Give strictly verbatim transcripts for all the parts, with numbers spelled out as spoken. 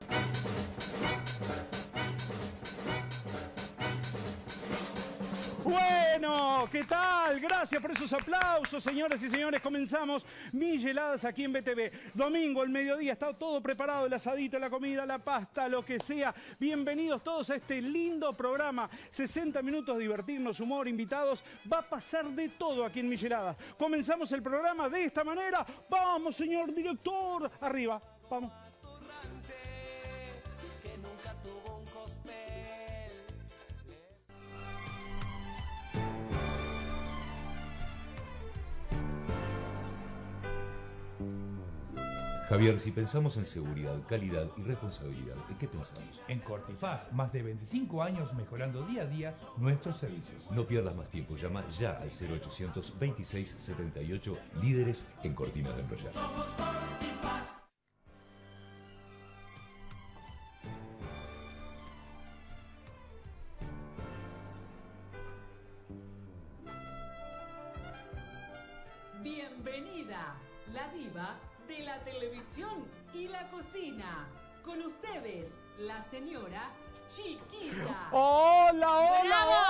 Bueno, ¿qué tal? Gracias por esos aplausos, señoras y señores. Comenzamos Micheladas aquí en B T V. Domingo, el mediodía, está todo preparado, el asadito, la comida, la pasta, lo que sea. Bienvenidos todos a este lindo programa. sesenta minutos de divertirnos, humor, invitados. Va a pasar de todo aquí en Micheladas. Comenzamos el programa de esta manera. Vamos, señor director. Arriba, vamos. Javier, si pensamos en seguridad, calidad y responsabilidad, ¿en qué pensamos? En Cortifaz, más de veinticinco años mejorando día a día nuestros servicios. No pierdas más tiempo, llama ya al cero ochocientos veintiséis setenta y ocho, líderes en cortinas de enrollar. Bienvenida, la diva de la televisión y la cocina. Con ustedes, la señora Chiquita. ¡Hola, hola,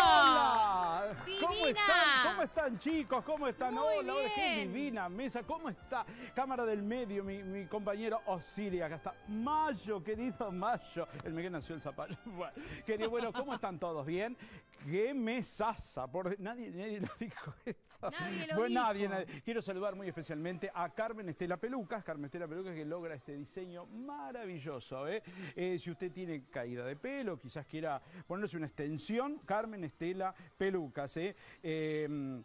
¡Bravo! hola! ¡Divina! ¿Cómo están? ¿Cómo están, chicos? ¿Cómo están? Muy Hola, hola, qué bien. divina mesa. ¿Cómo está? Cámara del medio, mi, mi compañero Osiris. Acá está Mayo, querido Mayo. El que nació el zapallo. Bueno, querido, bueno, ¿cómo están todos? ¿Bien? ¡Qué mesaza! Por... Nadie, nadie lo dijo esto. Nadie lo Bueno, dijo. nadie, nadie. Quiero saludar muy especialmente a Carmen Estela Pelucas. Carmen Estela Pelucas que logra este diseño maravilloso. ¿eh? Eh, si usted tiene caída de pelo, quizás quiera ponerse una extensión, Carmen Estela Pelucas. ¿eh? Eh,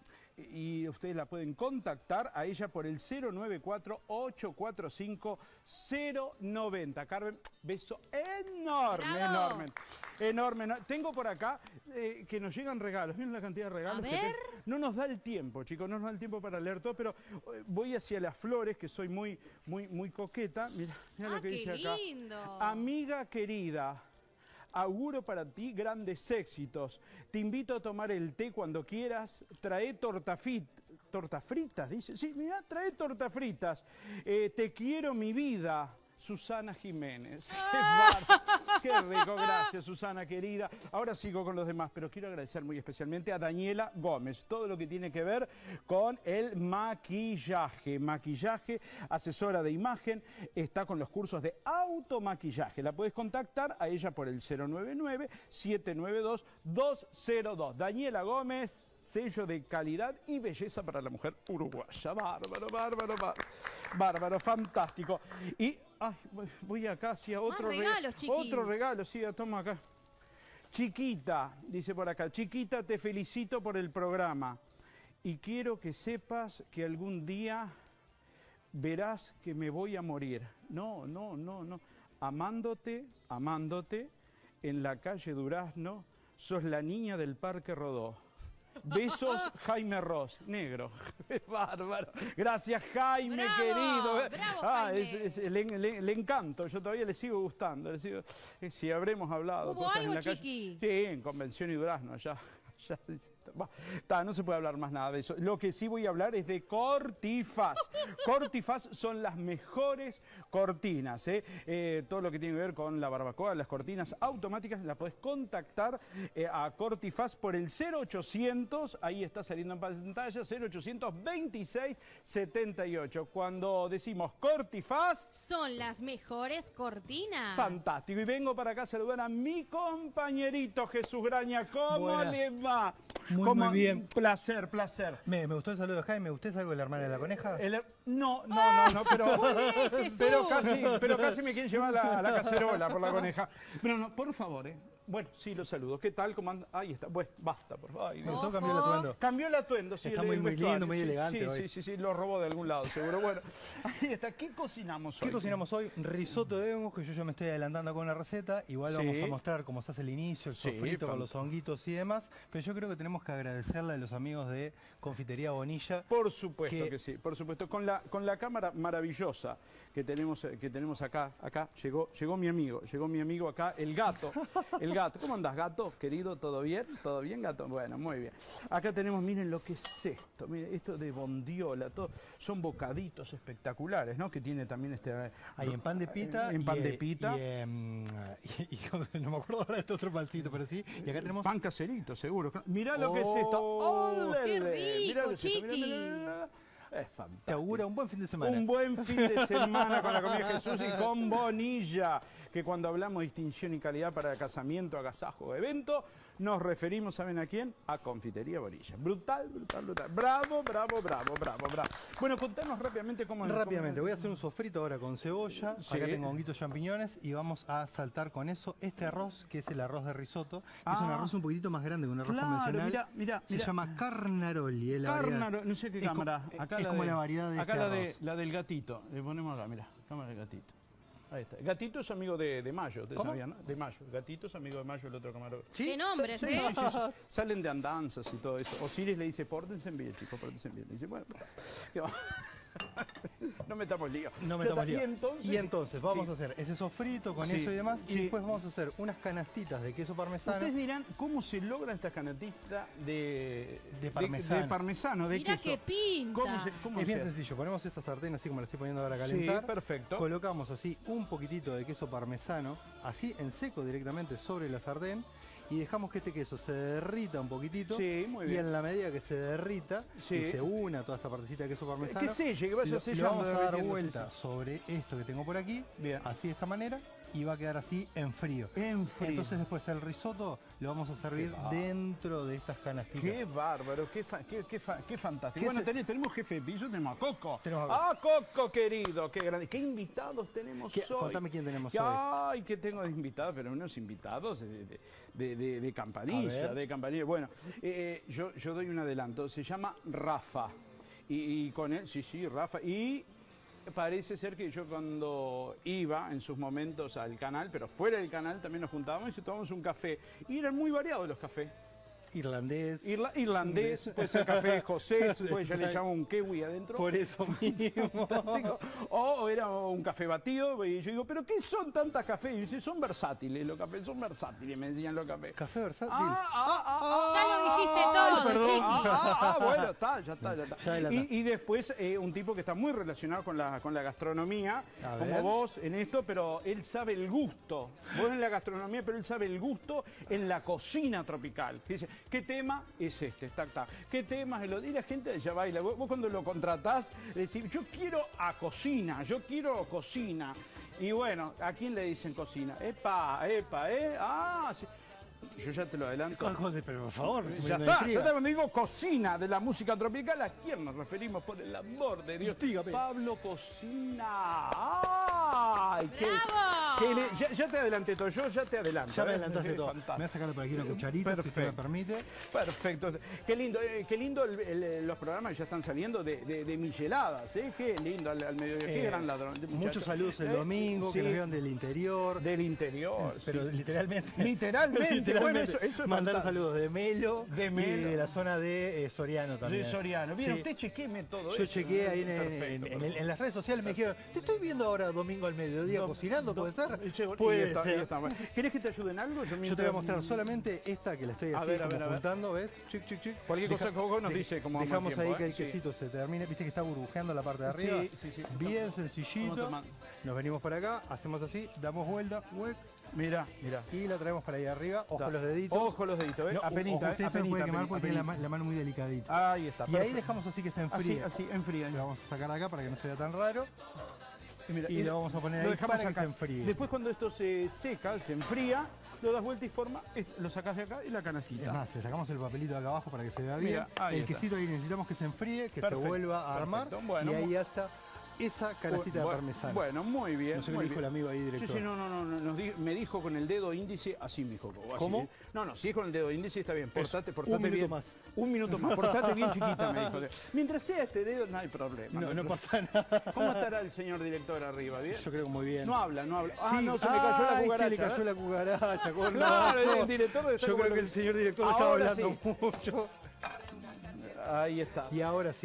y ustedes la pueden contactar a ella por el cero nueve cuatro, ocho cuatro cinco, cero nueve cero. Carmen, beso enorme, ¡Bravo! enorme. Enorme. Tengo por acá eh, que nos llegan regalos. Miren la cantidad de regalos. A que ver. tengo. No nos da el tiempo, chicos, no nos da el tiempo para leer todo, pero eh, voy hacia las flores, que soy muy, muy, muy coqueta. Mira, mira Ah, lo que qué dice acá. lindo. Amiga querida, auguro para ti grandes éxitos. Te invito a tomar el té cuando quieras. Trae torta fit, torta fritas, dice. Sí, mira, trae torta fritas. Eh, te quiero mi vida. Susana Jiménez. Qué, bar... Qué rico, gracias Susana querida. Ahora sigo con los demás, pero quiero agradecer muy especialmente a Daniela Gómez, todo lo que tiene que ver con el maquillaje. Maquillaje, asesora de imagen, está con los cursos de automaquillaje. La puedes contactar a ella por el cero nueve nueve, siete nueve dos, dos cero dos. Daniela Gómez, sello de calidad y belleza para la mujer uruguaya. Bárbaro, bárbaro, bárbaro. Bárbaro, fantástico. Y ay, voy acá hacia otro Más regalos, re- chiqui. Otro regalo, sí, toma acá. Chiquita, dice por acá, Chiquita, te felicito por el programa. Y quiero que sepas que algún día verás que me voy a morir. No, no, no, no. Amándote, amándote, en la calle Durazno, sos la niña del Parque Rodó. Besos, Jaime Ross, negro. Bárbaro. Gracias, Jaime, Bravo, querido. bravo, ah, Jaime. es, es- le, le- le encanto, yo todavía le sigo gustando. Le sigo, eh, si habremos hablado ¿Hubo cosas algo, en la calle. chiqui? Sí, en Convención y Durazno, allá. allá dice, bah, ta, no se puede hablar más nada de eso. Lo que sí voy a hablar es de Cortifaz. Cortifaz son las mejores cortinas. ¿eh? Eh, todo lo que tiene que ver con la barbacoa, las cortinas automáticas, la podés contactar eh, a Cortifaz por el cero ochocientos, ahí está saliendo en pantalla, cero ochocientos veintiséis setenta y ocho. Cuando decimos Cortifaz, Son las mejores cortinas. fantástico. Y vengo para acá a saludar a mi compañerito Jesús Graña. ¿Cómo Buenas. le va? Muy, ¿Cómo? muy bien. Placer, placer. Me, me gustó el saludo de Jaime. ¿Usted es algo de la hermana de la coneja? El- no, no, no, no, pero, Jesús. pero, casi, pero casi me quieren llevar a la, a la cacerola por la coneja. Pero no, por favor, ¿eh? Bueno, sí, lo saludo. ¿Qué tal? ¿Cómo anda? Ahí está. Bueno, basta, por favor. Ay, Me Dios. gustó Ojo. cambiar el atuendo. Cambió el atuendo, sí. Está el- muy- el muy vestuario. lindo, muy Sí, elegante Sí, hoy. sí, sí, sí, lo robó de algún lado, seguro. Bueno, ahí está. ¿Qué cocinamos hoy? ¿Qué cocinamos hoy? Risotto de hongos, que yo ya me estoy adelantando con la receta. Igual Sí. vamos a mostrar cómo se hace el inicio, el Sí, sofrito con fan- los honguitos y demás. Pero yo creo que tenemos que agradecerle a los amigos de Confitería Bonilla. Por supuesto que, que- sí, por supuesto. Con la, con la cámara maravillosa que tenemos, eh, que tenemos acá, acá llegó, llegó mi amigo, llegó mi amigo acá, el gato, el gato. ¿Cómo andás, gato? Querido, ¿todo bien? ¿Todo bien, gato? Bueno, muy bien. Acá tenemos, miren lo que es esto. Miren, esto de bondiola. Todo, son bocaditos espectaculares, ¿no? Que tiene también este... Hay en pan de pita. En pan y, de pita. Y, em, y, y no me acuerdo ahora de este otro pancito, pero sí. Y acá tenemos... Pan caserito, seguro. Mirá lo que es Oh, esto. ¡Qué ¡Ólele! Mirá lo rico, que es esto. Mirá, chiqui! mirá, mirá, mirá. Es fantástico. Te augura un buen fin de semana. Un buen fin de semana con la comida de Jesús y con Bonilla, que cuando hablamos de distinción y calidad para casamiento, agasajo o evento, nos referimos, ¿saben a quién? A Confitería Bonilla. Brutal, brutal, brutal. Bravo, bravo, bravo, bravo, bravo. Bueno, contanos rápidamente cómo... Rápidamente, cómo... voy a hacer un sofrito ahora con cebolla. Sí. Acá tengo honguitos champiñones y vamos a saltar con eso este arroz, que es el arroz de risotto. Que Ah. es un arroz un poquitito más grande que un arroz Claro, convencional. mirá, mirá, Se mirá. llama carnaroli. Es la variedad. Carnaro, no sé qué Es co- cámara. es Acá la como de- la variedad de Acá este la, de, arroz. la del gatito. Le ponemos acá, mira, cámara del gatito. Ahí está. Gatito es amigo de, de Mayo, ustedes ¿Cómo? sabían, ¿no? De Mayo. Gatito es amigo de Mayo, el otro camarógrafo. ¿Sí? Qué nombres, Sí, ¿eh? sí, sí, sí. Salen de andanzas y todo eso. Osiris le dice, pórtense bien, chicos, pórtense bien. Le dice, bueno, ¿qué va? No metamos lío. No me Ya tomo está. lío. Y entonces, Y entonces vamos sí. a hacer ese sofrito con Sí, eso y demás. Y sí. después vamos a hacer unas canastitas de queso parmesano. Ustedes dirán, ¿cómo se logra esta canatista de, De parmesano. de, parmesano, de Mirá queso? qué pinta. ¿Cómo se, cómo Es bien se hace? sencillo, ponemos esta sartén así como la estoy poniendo ahora a Sí, calentar. perfecto. Colocamos así un poquitito de queso parmesano, así en seco directamente sobre la sartén. Y dejamos que este queso se derrita un poquitito. Sí, muy Y bien. en la medida que se derrita Sí. y se una toda esta partecita de queso parmesano, Que selle, que vaya lo- le sellando, vamos a dar derritiendo, vuelta sí, sí. sobre esto que tengo por aquí, Bien. así de esta manera, y va a quedar así en frío. En frío. Entonces después el risotto lo vamos a servir bárbaro. dentro de estas canastitas. Qué bárbaro, qué, fa- qué, qué, fa- qué fantástico. ¿Qué Bueno, se- tenés- tenemos jefe de piso, tenemos a Coco. Tenemos a Ah, Coco, querido, qué grande. ¿Qué invitados tenemos ¿Qué- hoy? contame quién tenemos Que- hoy. Ay, que tengo de invitados, pero unos invitados de, de, de- de- de A campanilla, ver. de campanilla. Bueno, eh, yo, yo doy un adelanto. Se llama Rafa. Y, y con él, sí, sí, Rafa. Y parece ser que yo cuando iba en sus momentos al canal, pero fuera del canal también nos juntábamos y tomábamos un café. Y eran muy variados los cafés. Irlandés. Irla- irlandés, puede ser café escocés, pues ya le echamos un kiwi adentro. Por eso mismo. Fantástico. O, o era un café batido, y yo digo, ¿pero qué son tantas cafés? Y dice, son versátiles los cafés, son versátiles, me enseñan los cafés. Café versátil. Ah, ah, ah, ah, Ya lo dijiste ah, todo, perdón. chiqui. Ah, ah, ah, bueno, está, ya está, ya está. Ya delata. y, y después eh, un tipo que está muy relacionado con la, con la gastronomía, A como ver. vos en esto, pero él sabe el gusto. Vos en la gastronomía, pero él sabe el gusto en la cocina tropical. Dice, ¿qué tema es este? Tac, tac. ¿Qué tema es el otro? Y la gente ya baila. Vos, vos cuando lo contratás, decís, yo quiero a cocina, yo quiero cocina. Y bueno, ¿a quién le dicen cocina? Epa, epa, ¿eh? Ah, sí. Yo ya te lo adelanto. José, pero por favor. me Ya me está, ya intriga. está, cuando digo cocina de la música tropical, ¿a quién nos referimos? Por el amor de Dios. Dígame. Pablo Cocina. ¡Ay! qué- ¡Bravo! qué le- ya, ya te adelanté todo, yo ya te adelanto. Ya me ¿eh? adelantaste todo. Me Fantástico. voy a sacar por aquí una cucharita, si se me Perfecto. permite. Perfecto. Qué lindo, eh, qué lindo el- el- los programas que ya están saliendo de, de, de micheladas, ¿eh? Qué lindo al, al mediodía. Qué Eh, gran ladrón. de muchacho. Muchos saludos el Eh, domingo, sí, que nos vieron del interior. del interior. Pero sí. literalmente. Literalmente, bueno, eso- eso es Mandaron fantástico. saludos de Melo, De Melo. y de la zona de eh, Soriano también. De Soriano. Bien, Sí. usted chequeme todo Yo eso. chequeé ahí en, en- Perfecto, en- en- perfecto. en las redes sociales, me dijeron, te estoy viendo ahora domingo al mediodía Do- cocinando, do- ¿puede ser? y llegó- y Puede está- y ser. está. ¿Querés que te ayude en algo? Yo te voy a mientras- mostrar solamente esta que la estoy A así ver, a como ver, a ver. juntando, ¿ves? Chic, chic, chic. Cualquier cosa que Coco nos de- dice como vamos Dejamos a tiempo, ahí que ¿eh? el Sí. quesito se termine, viste que está burbujeando la parte de arriba. Sí, sí, sí. Bien Vamos sencillito. tomando. Nos venimos por acá, hacemos así, damos vuelta, huec, Mira, mira. y la traemos para ahí arriba. Ojo Da. los deditos. Ojo los deditos, ¿eh? No, apenita, ojo, ¿eh? usted se lo Apenita, puede quemar apenita, porque tiene la, ma- apenita. la mano muy delicadita. Ahí está. y ahí perfecto. dejamos así que se Así, enfríe. así, enfría. Lo vamos a sacar acá para que no se vea tan raro. Y, mira, y lo vamos a poner lo ahí dejamos para que acá. se enfríe. Después cuando esto se seca, se enfría, lo das vuelta y forma, es- lo sacás de acá y la Es canastita. más, le sacamos el papelito de acá abajo para que se vea bien. Mira, ahí el está. quesito ahí necesitamos que se enfríe, que Perfecto, se vuelva a armar. perfecto. Bueno, y ahí mu- hasta esa canastita bueno, de parmesano. Bueno, muy bien. No sé qué muy le dijo bien. el amigo ahí, director. Sí, sí, no, no, no, no, nos di- me dijo con el dedo índice, así me dijo. así, ¿Cómo? ¿eh? No, no, si es con el dedo índice está bien, portate, portate un minuto bien. más. Un minuto más, portate bien chiquita, me dijo. Mientras sea este dedo, no hay problema. No, hay no problema. pasa nada. ¿Cómo estará el señor director arriba? ¿Bien? Yo creo que muy bien. No habla, no habla. Ah, Sí. no, se me cayó la Ay, cucaracha. se le cayó la ¿ves? cucaracha, con Claro, razón. el director debe estar Yo como creo lo que que- el señor director estaba Ahora hablando sí. mucho. Ahí está. Y ahora sí,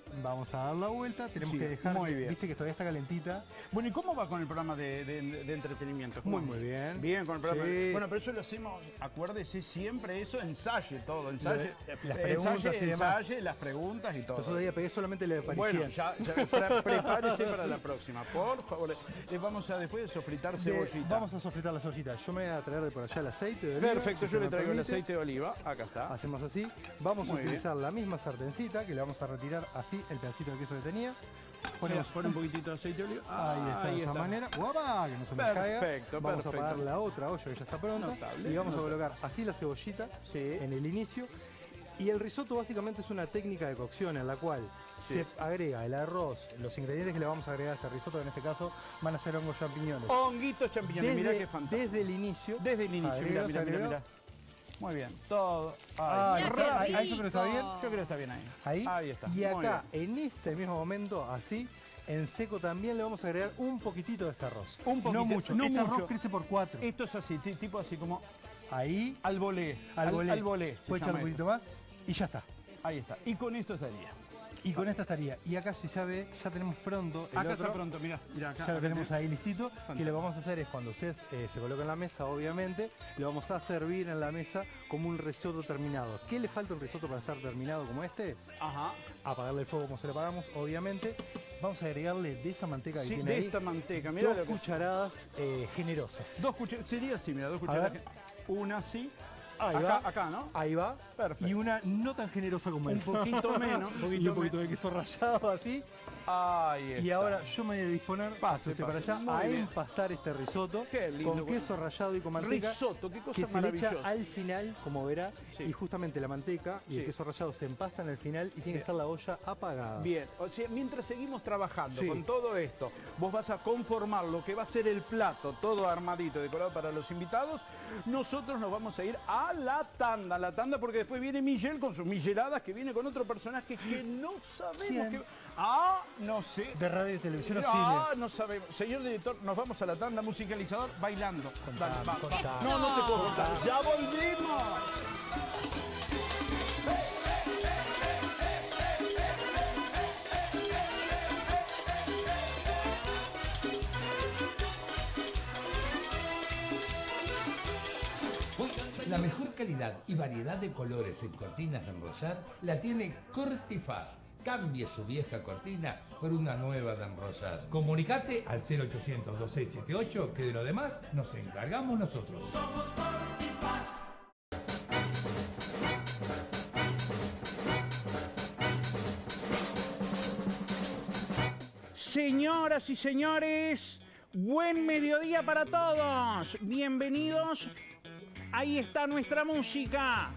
Vamos a dar la vuelta, tenemos Sí, que dejar, muy bien. viste que todavía está calentita. Bueno, ¿y cómo va con el programa de, de- de entretenimiento? ¿Cómo Muy, va? muy bien. Bien, con el programa. Sí. Bueno, pero eso lo hacemos, acuérdese siempre eso, ensaye todo, ensaye, Las eh, preguntas ensaye, y demás. ensaye, las preguntas y todo. Yo todavía pegué solamente la de Bueno, Parisien. ya, ya pre- prepárese para la próxima, por favor. Eh, vamos a después de sofritar De- cebollita. vamos a sofritar la cebollita. Yo me voy a traer de por allá el aceite de oliva. Perfecto, si yo se le me traigo el permite. aceite de oliva, acá está. Hacemos así. Vamos Muy a utilizar la misma sartencita que le vamos a retirar así el pedacito de queso que tenía. Ponemos, Ponemos pon un poquitito de aceite de oliva. Ahí está, de esa manera. ¡Guapa! Que no se me caiga. Perfecto, Vamos perfecto. a apagar la otra olla que ya está pronta. Notable, y vamos notable. a colocar así la cebollita Sí. en el inicio. Y el risotto básicamente es una técnica de cocción en la cual Sí. se agrega el arroz, los ingredientes que le vamos a agregar a este risotto, que en este caso van a ser hongos champiñones. Honguitos champiñones, mirá desde, qué fantástico. desde el inicio. Desde el inicio, mira, agregó, mira, se mira, agregó. mira. Muy bien, todo. Ah, Ay, Mira ra- qué ahí, ahí yo creo que está bien. rico. yo creo que está bien ahí. Ahí. Ahí está. Y muy acá, bien. en este mismo momento, así, en seco también le vamos a agregar un poquitito de este arroz. Un poquito, No mucho. no este mucho. arroz crece por cuatro. Esto es así, ti- tipo así como Ahí, al volé. al volé. Al volé. se Puede echar llama un poquito más y ya está. esto. Ahí está. Y con esto estaría. Y con esta estaría. Y acá, si sabe, ya tenemos pronto el Acá otro. está pronto, mira, mira acá. Ya lo acá tenemos tiene- ahí listito. Y lo que vamos a hacer es cuando usted eh, se coloca en la mesa, obviamente, lo vamos a servir en la mesa como un risotto terminado. ¿Qué le falta a un risotto para estar terminado como este? Ajá. Apagarle el fuego como se le apagamos, obviamente. Vamos a agregarle de esa manteca que Sí, tiene de ahí, esta manteca, mira dos lo que es. cucharadas eh, generosas. Dos cucharadas, sería así, mira, dos A cucharadas. ver. que- Una así. Ahí acá, va. acá, ¿no? Ahí va. Perfecto. Y una no tan generosa como Un esa. poquito menos, un poquito y un poquito menos. de queso rallado así. Ahí está. Y ahora yo me voy a disponer, Pase, usted para pase. allá, Muy a bien. empastar este risotto Qué lindo, con bueno. queso rallado y con manteca. Risotto, qué cosa que se le maravillosa. echa al final, como verá, Sí. y justamente la manteca y Sí. el queso rallado se empastan al final y tiene que estar la olla apagada. Bien, o sea, mientras seguimos trabajando Sí. con todo esto, vos vas a conformar lo que va a ser el plato, todo armadito, decorado para los invitados, nosotros nos vamos a ir a la tanda, a la tanda, porque después viene Miguel con sus micheladas, que viene con otro personaje que no sabemos ¿Quién? que... Ah, no sé. De radio y televisión o Ah, cine. no sabemos. Señor director, nos vamos a la tanda, musicalizador, bailando. Contame, Dale, va. contame. No, no te puedo contar. ¡Ya volvimos! La mejor calidad y variedad de colores en cortinas de enrollar la tiene Cortifaz. Cambie su vieja cortina por una nueva de enrollar. Comunicate al cero ochocientos, veintiséis setenta y ocho, que de lo demás nos encargamos nosotros. Señoras y señores, buen mediodía para todos. Bienvenidos. Ahí está nuestra música.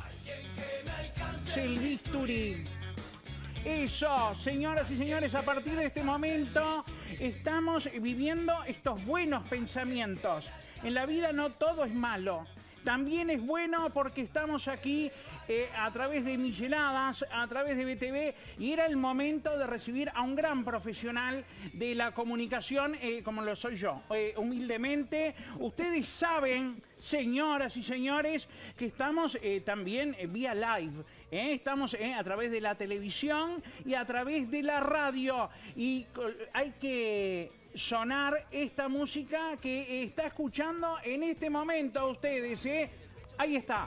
El bisturí. Eso, señoras y señores, a partir de este momento estamos viviendo estos buenos pensamientos. En la vida no todo es malo. También es bueno porque estamos aquí eh, a través de Micheladas, a través de B T V, y era el momento de recibir a un gran profesional de la comunicación, eh, como lo soy yo. Eh, humildemente, ustedes saben, señoras y señores, que estamos eh, también eh, vía live. ¿eh? Estamos eh, a través de la televisión y a través de la radio. Y hay que sonar esta música que está escuchando en este momento ustedes, ¿eh? Ahí está.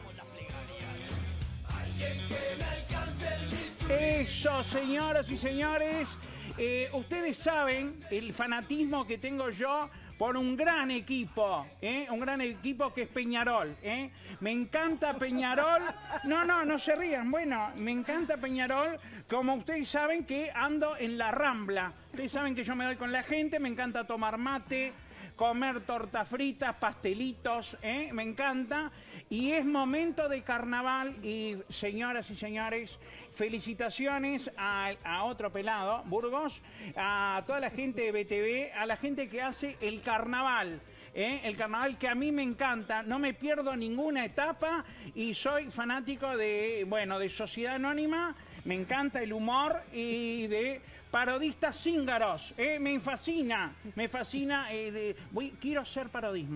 Eso, señoras y señores, eh, ustedes saben el fanatismo que tengo yo por un gran equipo, ¿eh? Un gran equipo que es Peñarol, ¿eh? Me encanta Peñarol. No, no, no se rían. Bueno, me encanta Peñarol. Como ustedes saben que ando en la Rambla. Ustedes saben que yo me doy con la gente, me encanta tomar mate, comer tortas fritas, pastelitos, ¿eh? Me encanta. Y es momento de carnaval y, señoras y señores, felicitaciones a, a otro pelado, Burgos, a toda la gente de B T V, a la gente que hace el carnaval. ¿eh? El carnaval que a mí me encanta, no me pierdo ninguna etapa y soy fanático de, bueno, de Sociedad Anónima, me encanta el humor y de parodistas cíngaros, ¿eh? Me fascina, me fascina, eh, de, voy, quiero hacer parodismo.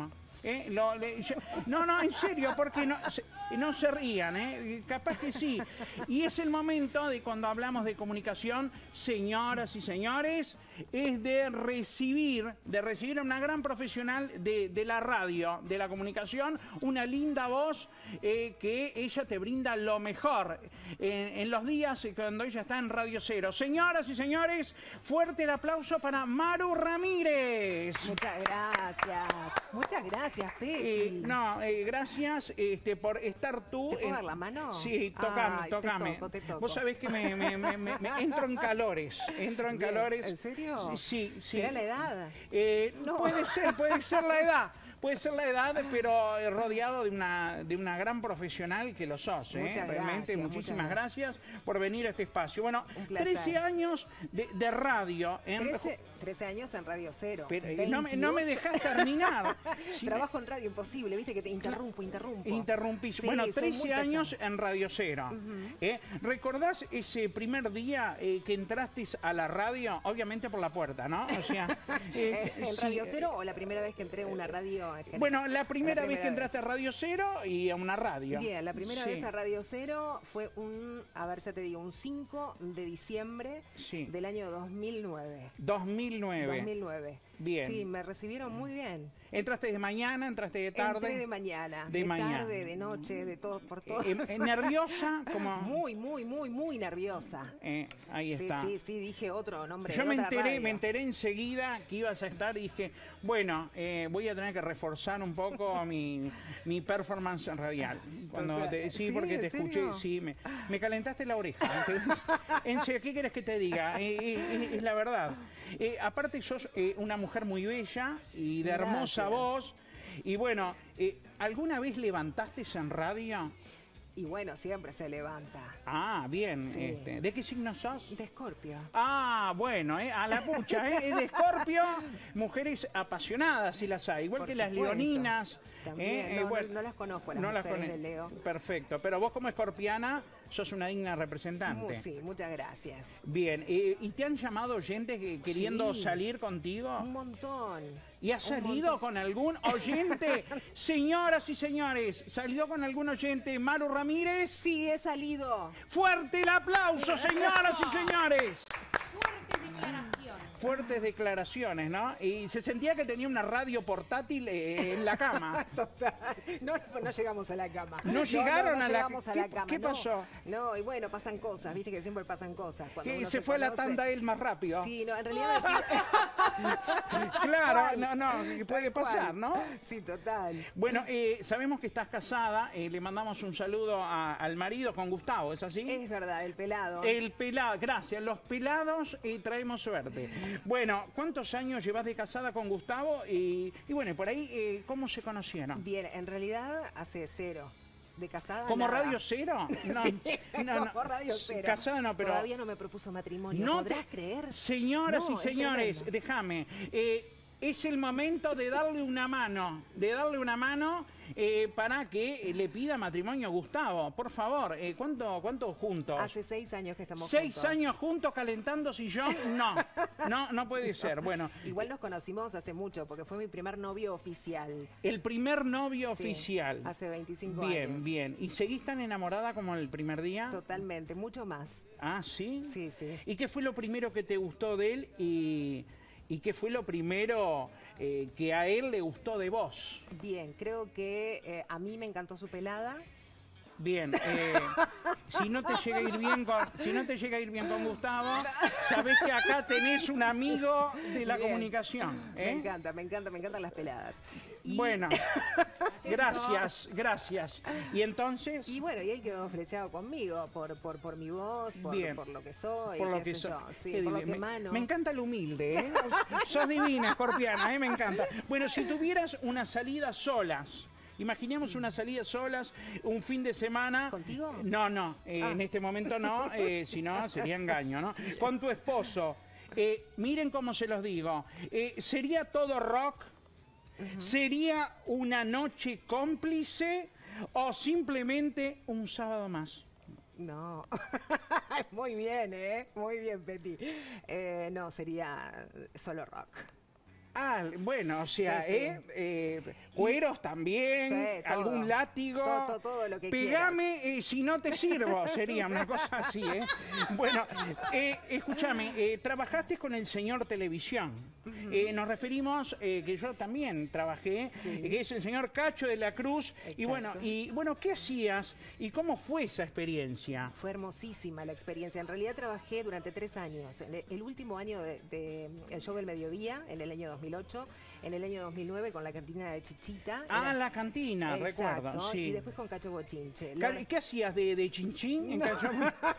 ¿eh? Lo, le, yo, no, no, en serio, porque no se, no se rían, ¿eh? Capaz que sí. Y es el momento de cuando hablamos de comunicación, señoras y señores, es de recibir, de recibir a una gran profesional de, de la radio, de la comunicación, una linda voz eh, que ella te brinda lo mejor en, en los días cuando ella está en Radio Cero. Señoras y señores, fuerte el aplauso para Maru Ramírez. Muchas gracias, muchas gracias, Pepe. Eh, no, eh, gracias este, por estar tú. ¿Te puedo en... dar la mano? Sí, tocame, Ay, tocame. Te toco, te toco. Vos sabés que me, me, me, me, me entro en calores, entro en Bien. calores. ¿En serio? Sí, sí. ¿Será la edad? Eh, No. Puede ser, puede ser la edad. Puede ser la edad, pero eh, rodeado de una, de una gran profesional que lo sos, ¿eh? Muchas Realmente, gracias, muchísimas muchas gracias por venir a este espacio. Bueno, Un placer. trece años de, de radio. En... trece, trece años en Radio Cero. Pero, eh, no, me- no me dejás terminar. Si me- Trabajo en radio imposible, viste que te interrumpo, interrumpo. Interrumpís. Sí, bueno, soy trece muy años pesada. en Radio Cero. ¿eh? ¿Recordás ese primer día eh, que entraste a la radio? Obviamente por la puerta, ¿no? O sea, eh, ¿En sí, Radio Cero o la primera vez que entré a una radio en general? Bueno, la primera, La vez que primera entraste a Radio Cero y a una radio. Bien, la primera Sí. vez a Radio Cero fue un, a ver, ya te digo, un cinco de diciembre Sí. del año dos mil nueve. dos mil nueve. dos mil nueve. Bien. Sí, me recibieron muy bien. ¿Entraste de mañana? ¿Entraste de tarde? Entré de mañana, De de, mañana. tarde, de noche, de todo, por todo. Eh, eh, ¿Nerviosa? Como... Muy, muy, muy, muy nerviosa. Eh, ahí Sí, está. sí, sí, dije otro nombre. Yo de me otra enteré, radio. me enteré enseguida que ibas a estar y dije, bueno, eh, voy a tener que reforzar un poco mi, mi performance radial. Cuando te, sí, ¿Sí? porque ¿En te escuché, serio? sí, me, me calentaste la oreja. Entonces, en serio, ¿qué querés que te diga? Eh, eh, es la verdad. Eh, aparte sos eh, una mujer muy bella y de hermosa Gracias. voz. Y bueno, eh, ¿alguna vez levantaste en radio? Y bueno, siempre se levanta. Ah, bien. Sí. Este, ¿de qué signo sos? De Escorpio. Ah, bueno, eh, a la pucha, ¿eh? Es de Escorpio, mujeres apasionadas si las hay, igual Por que las supuesto. leoninas. También, eh, eh, no, no- bueno, no las conozco, las no las mujeres cono- de Leo. Perfecto, pero vos como escorpiana sos una digna representante. Mu- Sí, muchas gracias. Bien, eh, ¿y te han llamado oyentes que- queriendo Sí. salir contigo? Un montón. ¿Y has un salido montón. con algún oyente? Señoras y señores, ¿salió con algún oyente Maru Ramírez? Sí, he salido. ¡Fuerte el aplauso, señoras y señores! Fuertes declaraciones. Fuertes declaraciones, ¿no? Y se sentía que tenía una radio portátil eh, en la cama. Total. No, no, no llegamos a la cama. ¿No llegaron no a la- llegamos a ¿Qué- la cama? qué no. pasó? No, y bueno, pasan cosas, viste que siempre pasan cosas. Cuando Que uno se fue a la conoce. tanda él más rápido. Sí, no, en realidad... Claro, Tal no, no, que puede cual. pasar, ¿no? Sí, total. Bueno, eh, sabemos que estás casada, eh, le mandamos un saludo a- al marido con Gustavo, ¿es así? Es verdad, el pelado. El pelado, gracias, los pelados eh, traemos suerte. Bueno, ¿cuántos años llevas de casada con Gustavo? Y, y bueno, por ahí, eh, ¿cómo se conocieron? Bien, en realidad hace cero. De casada ¿Como nada. Radio Cero? No, Sí, no, no. como Radio Cero. Casada no, pero... Todavía no me propuso matrimonio. No ¿Podrás te- creer? Señoras No, y es señores, tremendo. déjame. eh, es el momento de darle una mano, de darle una mano eh, para que eh, le pida matrimonio a Gustavo. Por favor, eh, ¿cuánto, cuánto juntos? Hace seis años que estamos ¿Seis juntos. años juntos calentando sillón? No, no, no puede ser. Bueno, Igual nos conocimos hace mucho, porque fue mi primer novio oficial. el primer novio Sí, oficial. hace veinticinco Bien, años. bien. ¿Y seguís tan enamorada como el primer día? Totalmente, mucho más. Ah, ¿sí? Sí, sí. ¿Y qué fue lo primero que te gustó de él y, y qué fue lo primero eh, que a él le gustó de vos? Bien, creo que eh, a mí me encantó su pelada. Bien, eh, si no te llega a ir bien con, si no te llega a ir bien con Gustavo, sabés que acá tenés un amigo de la Bien. comunicación. Me ¿eh? encanta, me encanta, me encantan las peladas. Y- Bueno, gracias, gracias. Y entonces, Y bueno, y él quedó flechado conmigo por, por, por mi voz, por, Bien. por lo que soy, por lo qué que sé sos, yo. Sí, qué por lo divino. que me, emano. me encanta lo humilde, ¿eh? Sos divina, escorpiana, ¿eh? Me encanta. Bueno, si tuvieras una salida solas, imaginemos una salida solas, un fin de semana. ¿Contigo? No, no, eh, Ah. en este momento no, eh, si no sería engaño, ¿no? Con tu esposo. Eh, miren cómo se los digo. Eh, ¿Sería todo rock? ¿Sería una noche cómplice o simplemente un sábado más? No. Muy bien, ¿eh? Muy bien, Peti. Eh, no, sería solo rock. Ah, bueno, o sea, Sí, sí. ¿eh? eh cueros también, Sí, todo. algún látigo. Todo, todo, todo lo que Pegame eh, si no te sirvo, sería una cosa así, ¿eh? Bueno, eh, escúchame, eh, trabajaste con el señor Televisión. Uh-huh. eh, nos referimos, eh, que yo también trabajé, Sí. eh, que es el señor Cacho de la Cruz. Exacto. Y bueno, y bueno, ¿qué hacías y cómo fue esa experiencia? Fue hermosísima la experiencia. En realidad trabajé durante tres años. En el, el último año de, de El Show del Mediodía, en el año dos mil ocho, en el año dos mil nueve con la cantina de Chichita. Ah, Era- la cantina, Exacto, recuerdo, sí. Y después con Cacho Bochinche. Ca- La- ¿Qué hacías de, de chinchín en Cacho?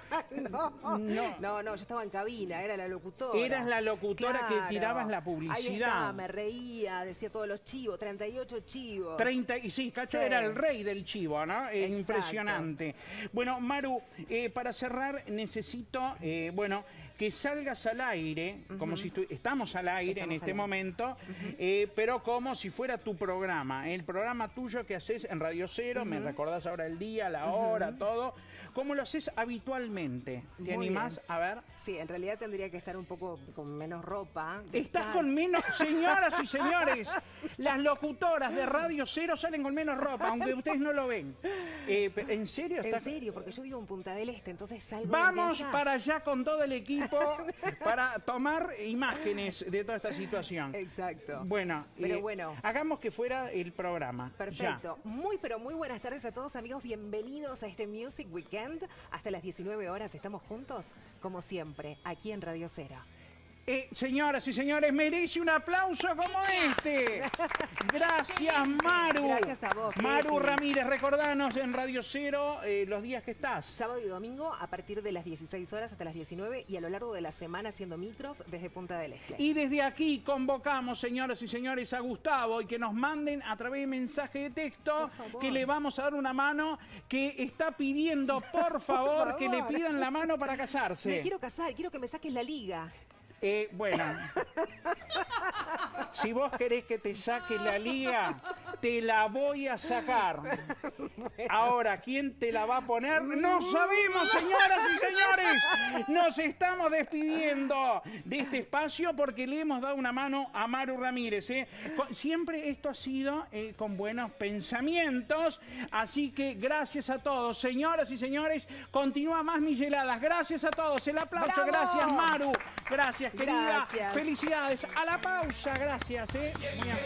no, No. no, no, yo estaba en cabina, era la locutora. Eras la locutora que tirabas la publicidad. Ahí estaba, me reía, decía todos los chivos, treinta y ocho chivos. treinta y sí, Cacho Sí. era el rey del chivo, ¿no? Es Exacto. impresionante. Bueno, Maru, eh, para cerrar necesito, eh, bueno, que salgas al aire, uh-huh. como si estamos al aire Estamos en este al aire. momento, uh-huh. eh, pero como si fuera tu programa, el programa tuyo que haces en Radio Cero, uh-huh. me recordás ahora el día, la hora, uh-huh. todo, ¿cómo lo haces habitualmente? ¿Te Muy animás bien. a ver? Sí, en realidad tendría que estar un poco con menos ropa. Estás Estar- con menos, señoras y señores, las locutoras de Radio Cero salen con menos ropa, aunque ustedes no lo ven. Eh, pe- ¿En serio? En ¿Estás- serio, porque yo vivo en Punta del Este, entonces salgo Vamos desde allá. para allá con todo el equipo para tomar imágenes de toda esta situación. Exacto. Bueno, Pero eh, bueno. hagamos que fuera el programa. Perfecto. Muy, pero muy buenas tardes a todos, amigos. Bienvenidos a este Music Weekend. Hasta las diecinueve horas estamos juntos, como siempre, aquí en Radio Cero. Eh, señoras y señores, merece un aplauso como este. Gracias, Maru. Gracias a vos, Maru Pepi. Ramírez, recordanos en Radio Cero eh, los días que estás. Sábado y domingo a partir de las dieciséis horas hasta las diecinueve y a lo largo de la semana haciendo micros desde Punta del Este. Y desde aquí convocamos, señoras y señores, a Gustavo y que nos manden a través de mensaje de texto Por favor. que le vamos a dar una mano, que está pidiendo, por favor, favor. que le pidan la mano para casarse. Me quiero casar, quiero que me saques la liga. Eh, bueno, si vos querés que te saque la liga, te la voy a sacar. Ahora, ¿quién te la va a poner? ¡No sabemos, señoras y señores! Nos estamos despidiendo de este espacio porque le hemos dado una mano a Maru Ramírez. ¿eh? Con- Siempre esto ha sido eh, con buenos pensamientos, así que gracias a todos, señoras y señores. Continúa más micheladas. Gracias a todos. El aplauso. ¡Bravo! Gracias, Maru. Gracias, querida. Gracias. Felicidades. A la pausa. Gracias. ¿eh? Muy bien.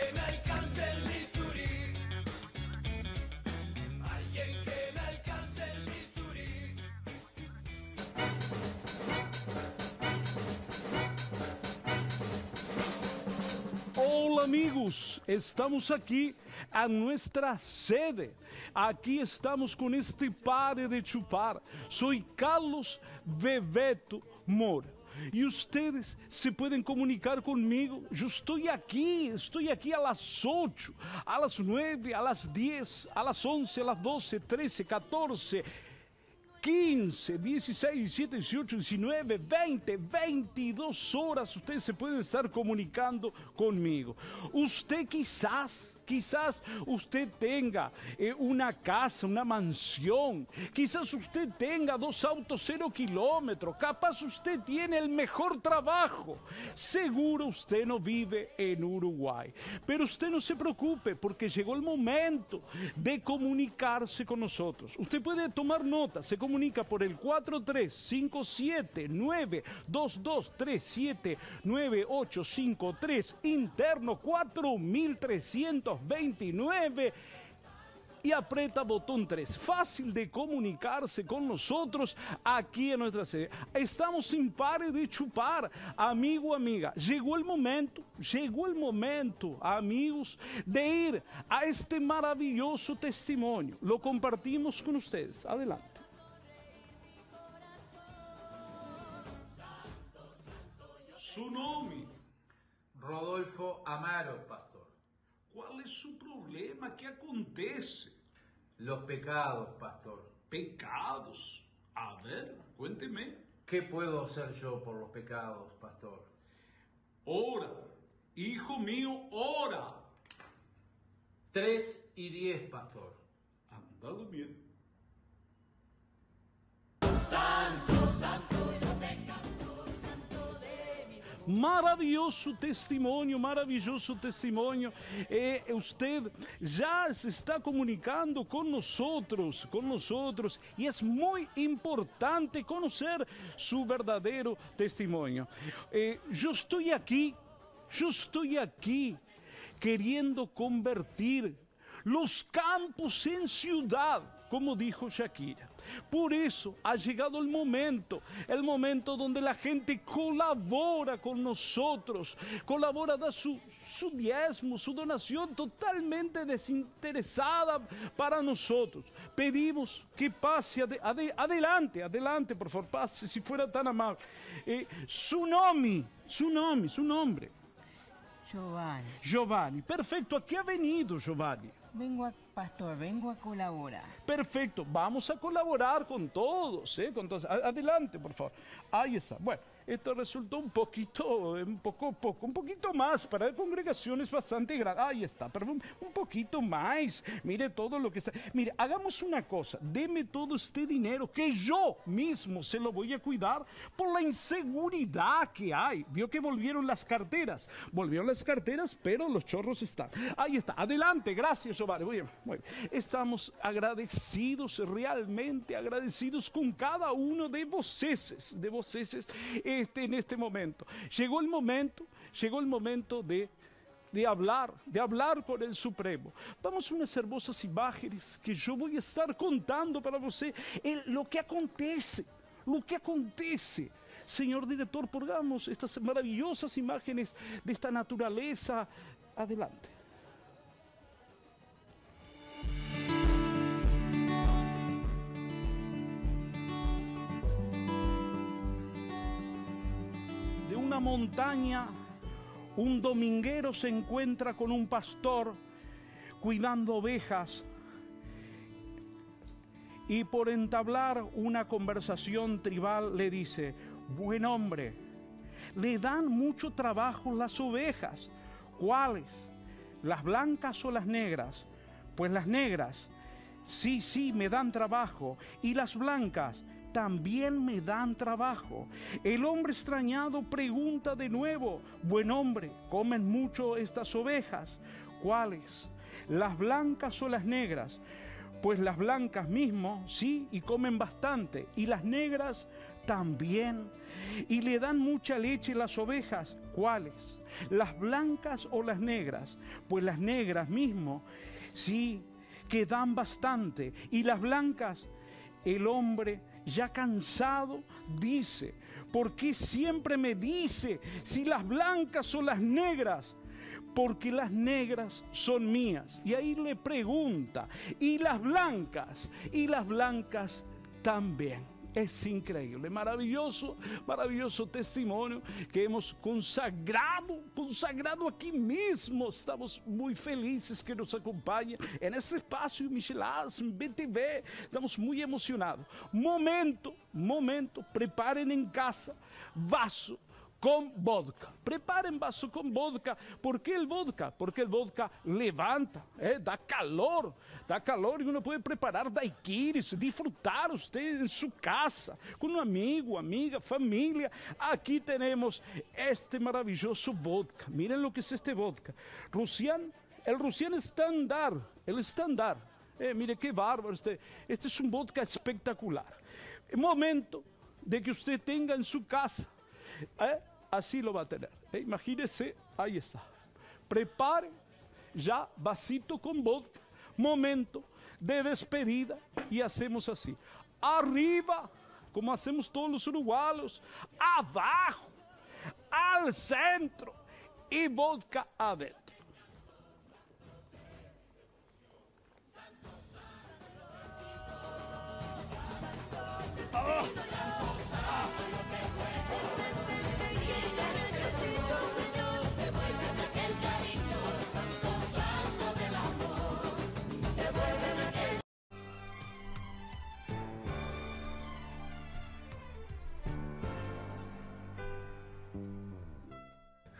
Hola amigos, estamos aquí a nuestra sede. Aquí estamos con este Pare de Chupar. Soy Carlos Bebeto Moura. Y ustedes se pueden comunicar conmigo. Yo estoy aquí, estoy aquí a las ocho, a las nueve, a las diez, a las once, a las doce, trece, catorce... quince, dieciséis, diecisiete, dieciocho, diecinueve, veinte, veintidós horas ustedes se pueden estar comunicando conmigo. Usted quizás, quizás usted tenga eh, una casa, una mansión, quizás usted tenga dos autos cero kilómetros, capaz usted tiene el mejor trabajo. Seguro usted no vive en Uruguay, pero usted no se preocupe porque llegó el momento de comunicarse con nosotros. Usted puede tomar nota, se comunica por el cuatro tres cinco siete nueve dos dos tres siete nueve ocho cinco tres, interno cuatro mil trescientos veintinueve y aprieta botón tres. Fácil de comunicarse con nosotros aquí en nuestra sede. Estamos sin Pare de Chupar, amigo, amiga. Llegó el momento, llegó el momento, amigos, de ir a este maravilloso testimonio. Lo compartimos con ustedes. Adelante. Su nome? Rodolfo Amaro, pastor. Qual é su problema? Que acontece? Los pecados, pastor. Pecados? A ver, cuénteme. ¿Qué puedo hacer yo por los pecados, pastor? Ora, hijo mío, ora. Tres y diez, pastor. Andado bien. Maravilloso testimonio, maravilloso testimonio. Eh, usted ya se está comunicando con nosotros, con nosotros, y es muy importante conocer su verdadero testimonio. Eh, yo estoy aquí, yo estoy aquí queriendo convertir los campos en ciudad, como dijo Shakira. Por eso ha llegado el momento, el momento donde la gente colabora con nosotros, colabora, da su, su diezmo, su donación totalmente desinteresada para nosotros. Pedimos que pase ade, ade, adelante, adelante, por favor, pase, si fuera tan amable. Eh, su nombre, su nombre, su nombre. Giovanni. Giovanni, perfecto, ¿a qué ha venido Giovanni? Vengo a, pastor, vengo a colaborar. Perfecto, vamos a colaborar con todos, ¿eh? Con todos. Adelante, por favor. Ahí está. Bueno, esto resultó un poquito, un poco, poco, un poquito más para congregaciones bastante grandes. Ahí está, pero un, un poquito más. Mire todo lo que está. Mire, hagamos una cosa, deme todo este dinero que yo mismo se lo voy a cuidar por la inseguridad que hay. Vio que volvieron las carteras, volvieron las carteras, pero los chorros están. Ahí está, adelante, gracias, Giovanni. Muy bien, muy bien. Estamos agradecidos, realmente agradecidos con cada uno de vosotros, de vosotros. Este, en este momento. Llegó el momento, llegó el momento de, de hablar, de hablar con el Supremo. Vamos a unas hermosas imágenes que yo voy a estar contando para você el, lo que acontece, lo que acontece. Señor director, pongamos estas maravillosas imágenes de esta naturaleza. Adelante. Una montaña, un dominguero se encuentra con un pastor cuidando ovejas y por entablar una conversación tribal le dice: buen hombre, le dan mucho trabajo las ovejas. ¿Cuáles? ¿Las blancas o las negras? Pues las negras, sí, sí, me dan trabajo, y las blancas también me dan trabajo. El hombre extrañado pregunta de nuevo: buen hombre, ¿comen mucho estas ovejas? ¿Cuáles? ¿Las blancas o las negras? Pues las blancas mismo, sí, y comen bastante, y las negras también. Y le dan mucha leche las ovejas. ¿Cuáles? ¿Las blancas o las negras? Pues las negras mismo, sí, que dan bastante, y las blancas. El hombre, ya cansado, dice: ¿por qué siempre me dice si las blancas o las negras? Porque las negras son mías. Y ahí le pregunta: ¿y las blancas? Y las blancas también. Es increíble, maravilloso, maravilloso testimonio que hemos consagrado, consagrado aquí mismo. Estamos muy felices que nos acompañen en este espacio Michelás, B T V. Estamos muy emocionados. Momento, momento, preparen en casa vaso con vodka. Preparen vaso con vodka. ¿Por qué el vodka? Porque el vodka levanta, eh, da calor, da calor y uno puede preparar daiquiris, disfrutar usted en su casa, con un amigo, amiga, familia. Aquí tenemos este maravilloso vodka. Miren lo que es este vodka. Rusian, el Rusian estándar, el estándar. Eh, mire qué bárbaro este. Este es un vodka espectacular. Momento de que usted tenga en su casa. Eh, así lo va a tener. Eh, imagínese, ahí está. Prepare ya vasito con vodka. Momento de despedida y hacemos así. Arriba, como hacemos todos los uruguayos. Abajo, al centro y vodka adentro. Oh.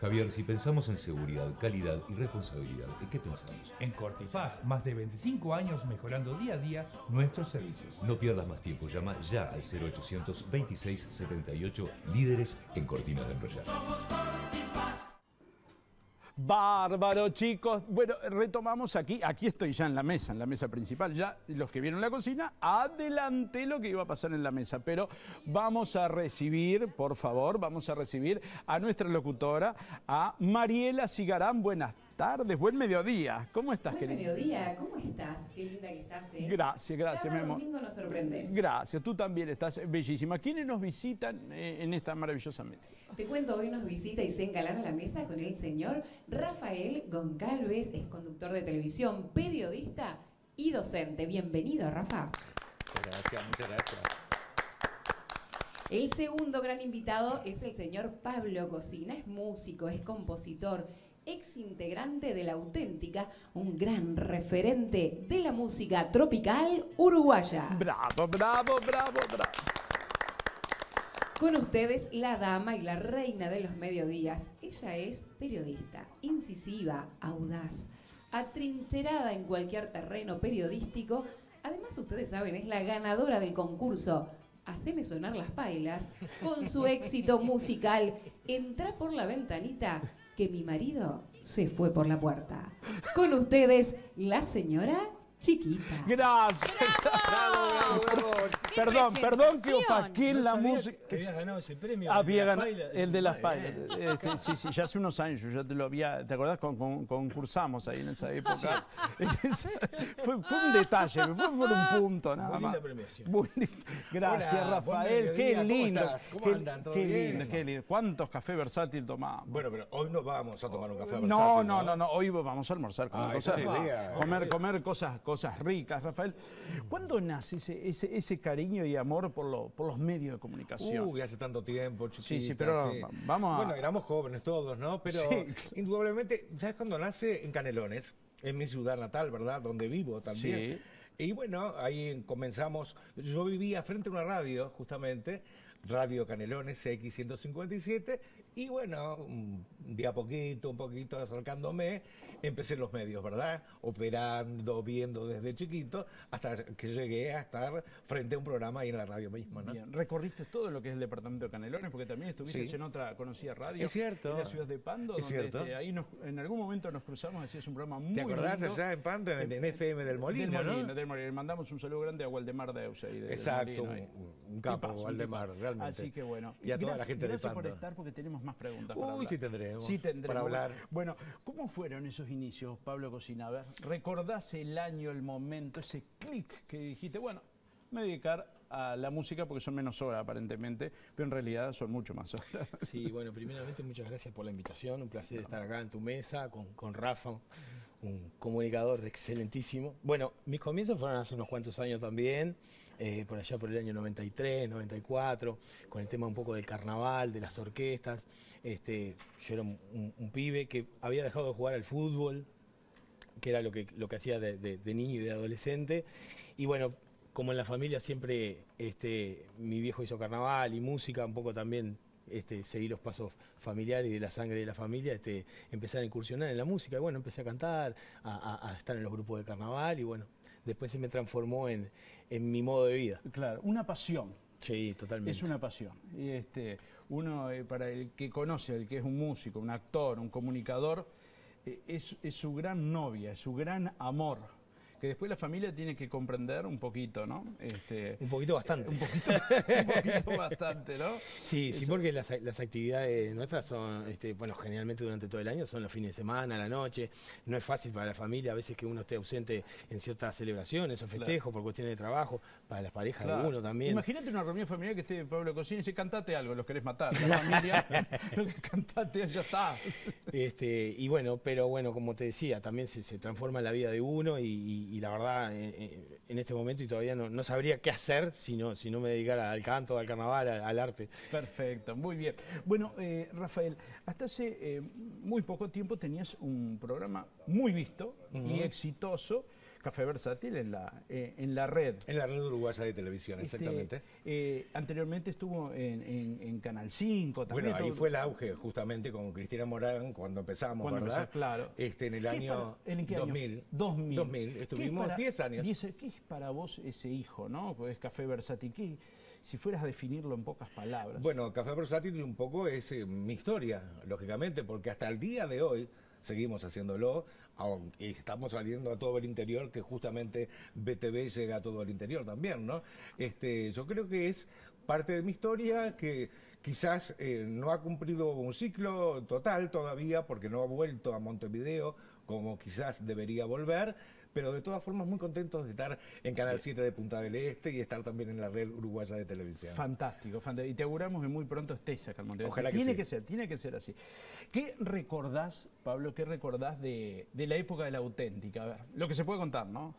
Javier, si pensamos en seguridad, calidad y responsabilidad, ¿en qué pensamos? En Cortifaz, más de veinticinco años mejorando día a día nuestros servicios. No pierdas más tiempo, llama ya al cero ochocientos veintiséis setenta y ocho, líderes en cortinas de enrollar. Bárbaro, chicos. Bueno, retomamos aquí. Aquí estoy ya en la mesa, en la mesa principal. Ya los que vieron la cocina, adelanté lo que iba a pasar en la mesa. Pero vamos a recibir, por favor, vamos a recibir a nuestra locutora, a Mariela Cigarán. Buenas tardes, buen mediodía. ¿Cómo estás, Buen querida? mediodía, ¿cómo estás? Qué linda que estás, ¿eh? Gracias, gracias, Cada mi amor. domingo nos sorprendes. Gracias, tú también estás bellísima. ¿Quiénes nos visitan eh, en esta maravillosa mesa? Te cuento, hoy nos visita y se engalana la mesa con el señor Rafael Goncalves, es conductor de televisión, periodista y docente. Bienvenido, Rafa. Gracias, muchas gracias. El segundo gran invitado es el señor Pablo Cocina, es músico, es compositor, ex integrante de La Auténtica, un gran referente de la música tropical uruguaya. Bravo, bravo, bravo, bravo. Con ustedes, la dama y la reina de los mediodías. Ella es periodista, incisiva, audaz, atrincherada en cualquier terreno periodístico. Además, ustedes saben, es la ganadora del concurso Haceme sonar las pailas, con su éxito musical Entrá por la ventanita, que mi marido se fue por la puerta. Con ustedes, la señora Chiquita. Gracias. Bravo, bravo, bravo. Perdón, perdón que opaqué No la sabía música. que habías ganado ese premio. Había el de las ganado pailas. el de las Muy pailas. bien. Este, sí, sí, ya hace unos años yo ya te lo había. ¿Te acordás? Con, con- concursamos ahí en esa época. fue, fue un detalle, fue por un punto nada Muy más. linda premiación. Muy linda. Gracias, Hola, buen Rafael. mediodía, Qué ¿cómo lindo. estás? ¿Cómo qué, andan? ¿Todo qué bien? lindo, qué lindo. ¿Cuántos cafés versátil tomamos? Bueno, pero hoy no vamos a tomar un café versátil, No, no, no, no, hoy vamos a almorzar, comer Ah, cosas, esa es la idea. comer, comer cosas, cosas ricas, Rafael. ¿Cuándo nace ese, ese, ese cariño y amor por, lo, por los medios de comunicación? Uy, hace tanto tiempo, chiquita. Sí, sí, pero sí. vamos a... Bueno, éramos jóvenes todos, ¿no? Pero Sí. indudablemente, ¿sabes cuándo nace? En Canelones, en mi ciudad natal, ¿verdad? Donde vivo también. Sí. Y bueno, ahí comenzamos. Yo vivía frente a una radio, justamente, Radio Canelones X ciento cincuenta y siete, y bueno, un- de a poquito, un poquito acercándome, empecé en los medios, ¿verdad? Operando, viendo desde chiquito, hasta que llegué a estar frente a un programa ahí en la radio misma, ¿no? Bien, recorriste todo lo que es el departamento de Canelones, porque también estuviste Sí. en otra conocida radio. Es cierto. En la ciudad de Pando, Es donde cierto. este, ahí nos- en algún momento nos cruzamos, hacías un programa muy ¿Te acordás lindo. allá en Pando, en, en F M del Molino, del Molino, ¿no? del Molino. Le mandamos un saludo grande a Waldemar Deus ahí de- del Exacto, Molino, ahí. un, un capo, Tipazo, un Waldemar, tipazo. realmente. Así que bueno. Y a toda la Gracias- gente de gracias por Pando. estar, porque tenemos más preguntas para Uy, hablar. sí tendremos, Sí tendremos. para hablar. Bueno, ¿cómo fueron esos inicios, Pablo Cocina? A ver, ¿recordás el año, el momento, ese clic que dijiste, bueno, me voy a dedicar a la música porque son menos horas aparentemente, pero en realidad son mucho más horas? Sí, bueno, primeramente muchas gracias por la invitación, un placer estar acá en tu mesa con, con Rafa, un comunicador excelentísimo. Bueno, mis comienzos fueron hace unos cuantos años también, eh, por allá por el año noventa y tres, noventa y cuatro, con el tema un poco del carnaval, de las orquestas. Este, yo era un, un- un pibe que había dejado de jugar al fútbol, que era lo que, lo que hacía de, de- de niño y de adolescente. Y bueno, como en la familia siempre este, mi viejo hizo carnaval y música, un poco también este, seguí los pasos familiares y de la sangre de la familia, este, empecé a incursionar en la música. Y bueno, empecé a cantar, a, a- a estar en los grupos de carnaval y bueno, después se me transformó en, en mi modo de vida. Claro, una pasión. Sí, totalmente. Es una pasión. Y este, uno, eh, para el que conoce, el que es un músico, un actor, un comunicador, eh, es, es su gran novia, es su gran amor. Que después la familia tiene que comprender un poquito, ¿no? Este, Un poquito bastante. Un poquito, un poquito bastante, ¿no? Sí, sí, Eso. porque las, las actividades nuestras son, este, bueno, generalmente durante todo el año son los fines de semana, la noche. No es fácil para la familia, a veces que uno esté ausente en ciertas celebraciones o festejos Claro. por cuestiones de trabajo, para las parejas Claro. de uno también. Imagínate una reunión familiar que esté Pablo Cocina y dice, cantate algo, los querés matar. La familia, lo que cantate, ya está. Este, y bueno, pero bueno, como te decía, también se, se transforma en la vida de uno y, y- y la verdad, eh, eh, en este momento y todavía no, no sabría qué hacer si no, si no me dedicara al canto, al carnaval, al, al arte. Perfecto, muy bien. Bueno, eh, Rafael, hasta hace eh, muy poco tiempo tenías un programa muy visto y Ujú. exitoso Café Versátil en la, eh, en la red. En la red uruguaya de televisión, Este, exactamente. eh, anteriormente estuvo en, en, en Canal cinco también. Bueno, ahí todo- fue el auge justamente con Cristina Morán cuando empezamos, Cuando ¿verdad? empezó, claro. Este, en el ¿Qué año para- ¿en qué año? dos mil. dos mil. dos mil. ¿Qué es Estuvimos para- diez años. diez ¿Qué es para vos ese hijo, no? Pues es Café Versátil. ¿Qué, si fueras a definirlo en pocas palabras? Bueno, Café Versátil un poco es eh, mi historia, lógicamente, porque hasta el día de hoy seguimos haciéndolo, aunque estamos saliendo a todo el interior, que justamente B T V llega a todo el interior también, ¿no? Este, yo creo que es parte de mi historia que quizás eh, no ha cumplido un ciclo total todavía, porque no ha vuelto a Montevideo como quizás debería volver, pero de todas formas muy contentos de estar en Canal siete de Punta del Este y estar también en la red uruguaya de televisión. Fantástico, fantástico. Y te auguramos que muy pronto estés acá en Montevideo. Ojalá que tiene sí. que ser, tiene que ser así. ¿Qué recordás, Pablo, qué recordás de, de la época de La Auténtica? A ver, lo que se puede contar, ¿no?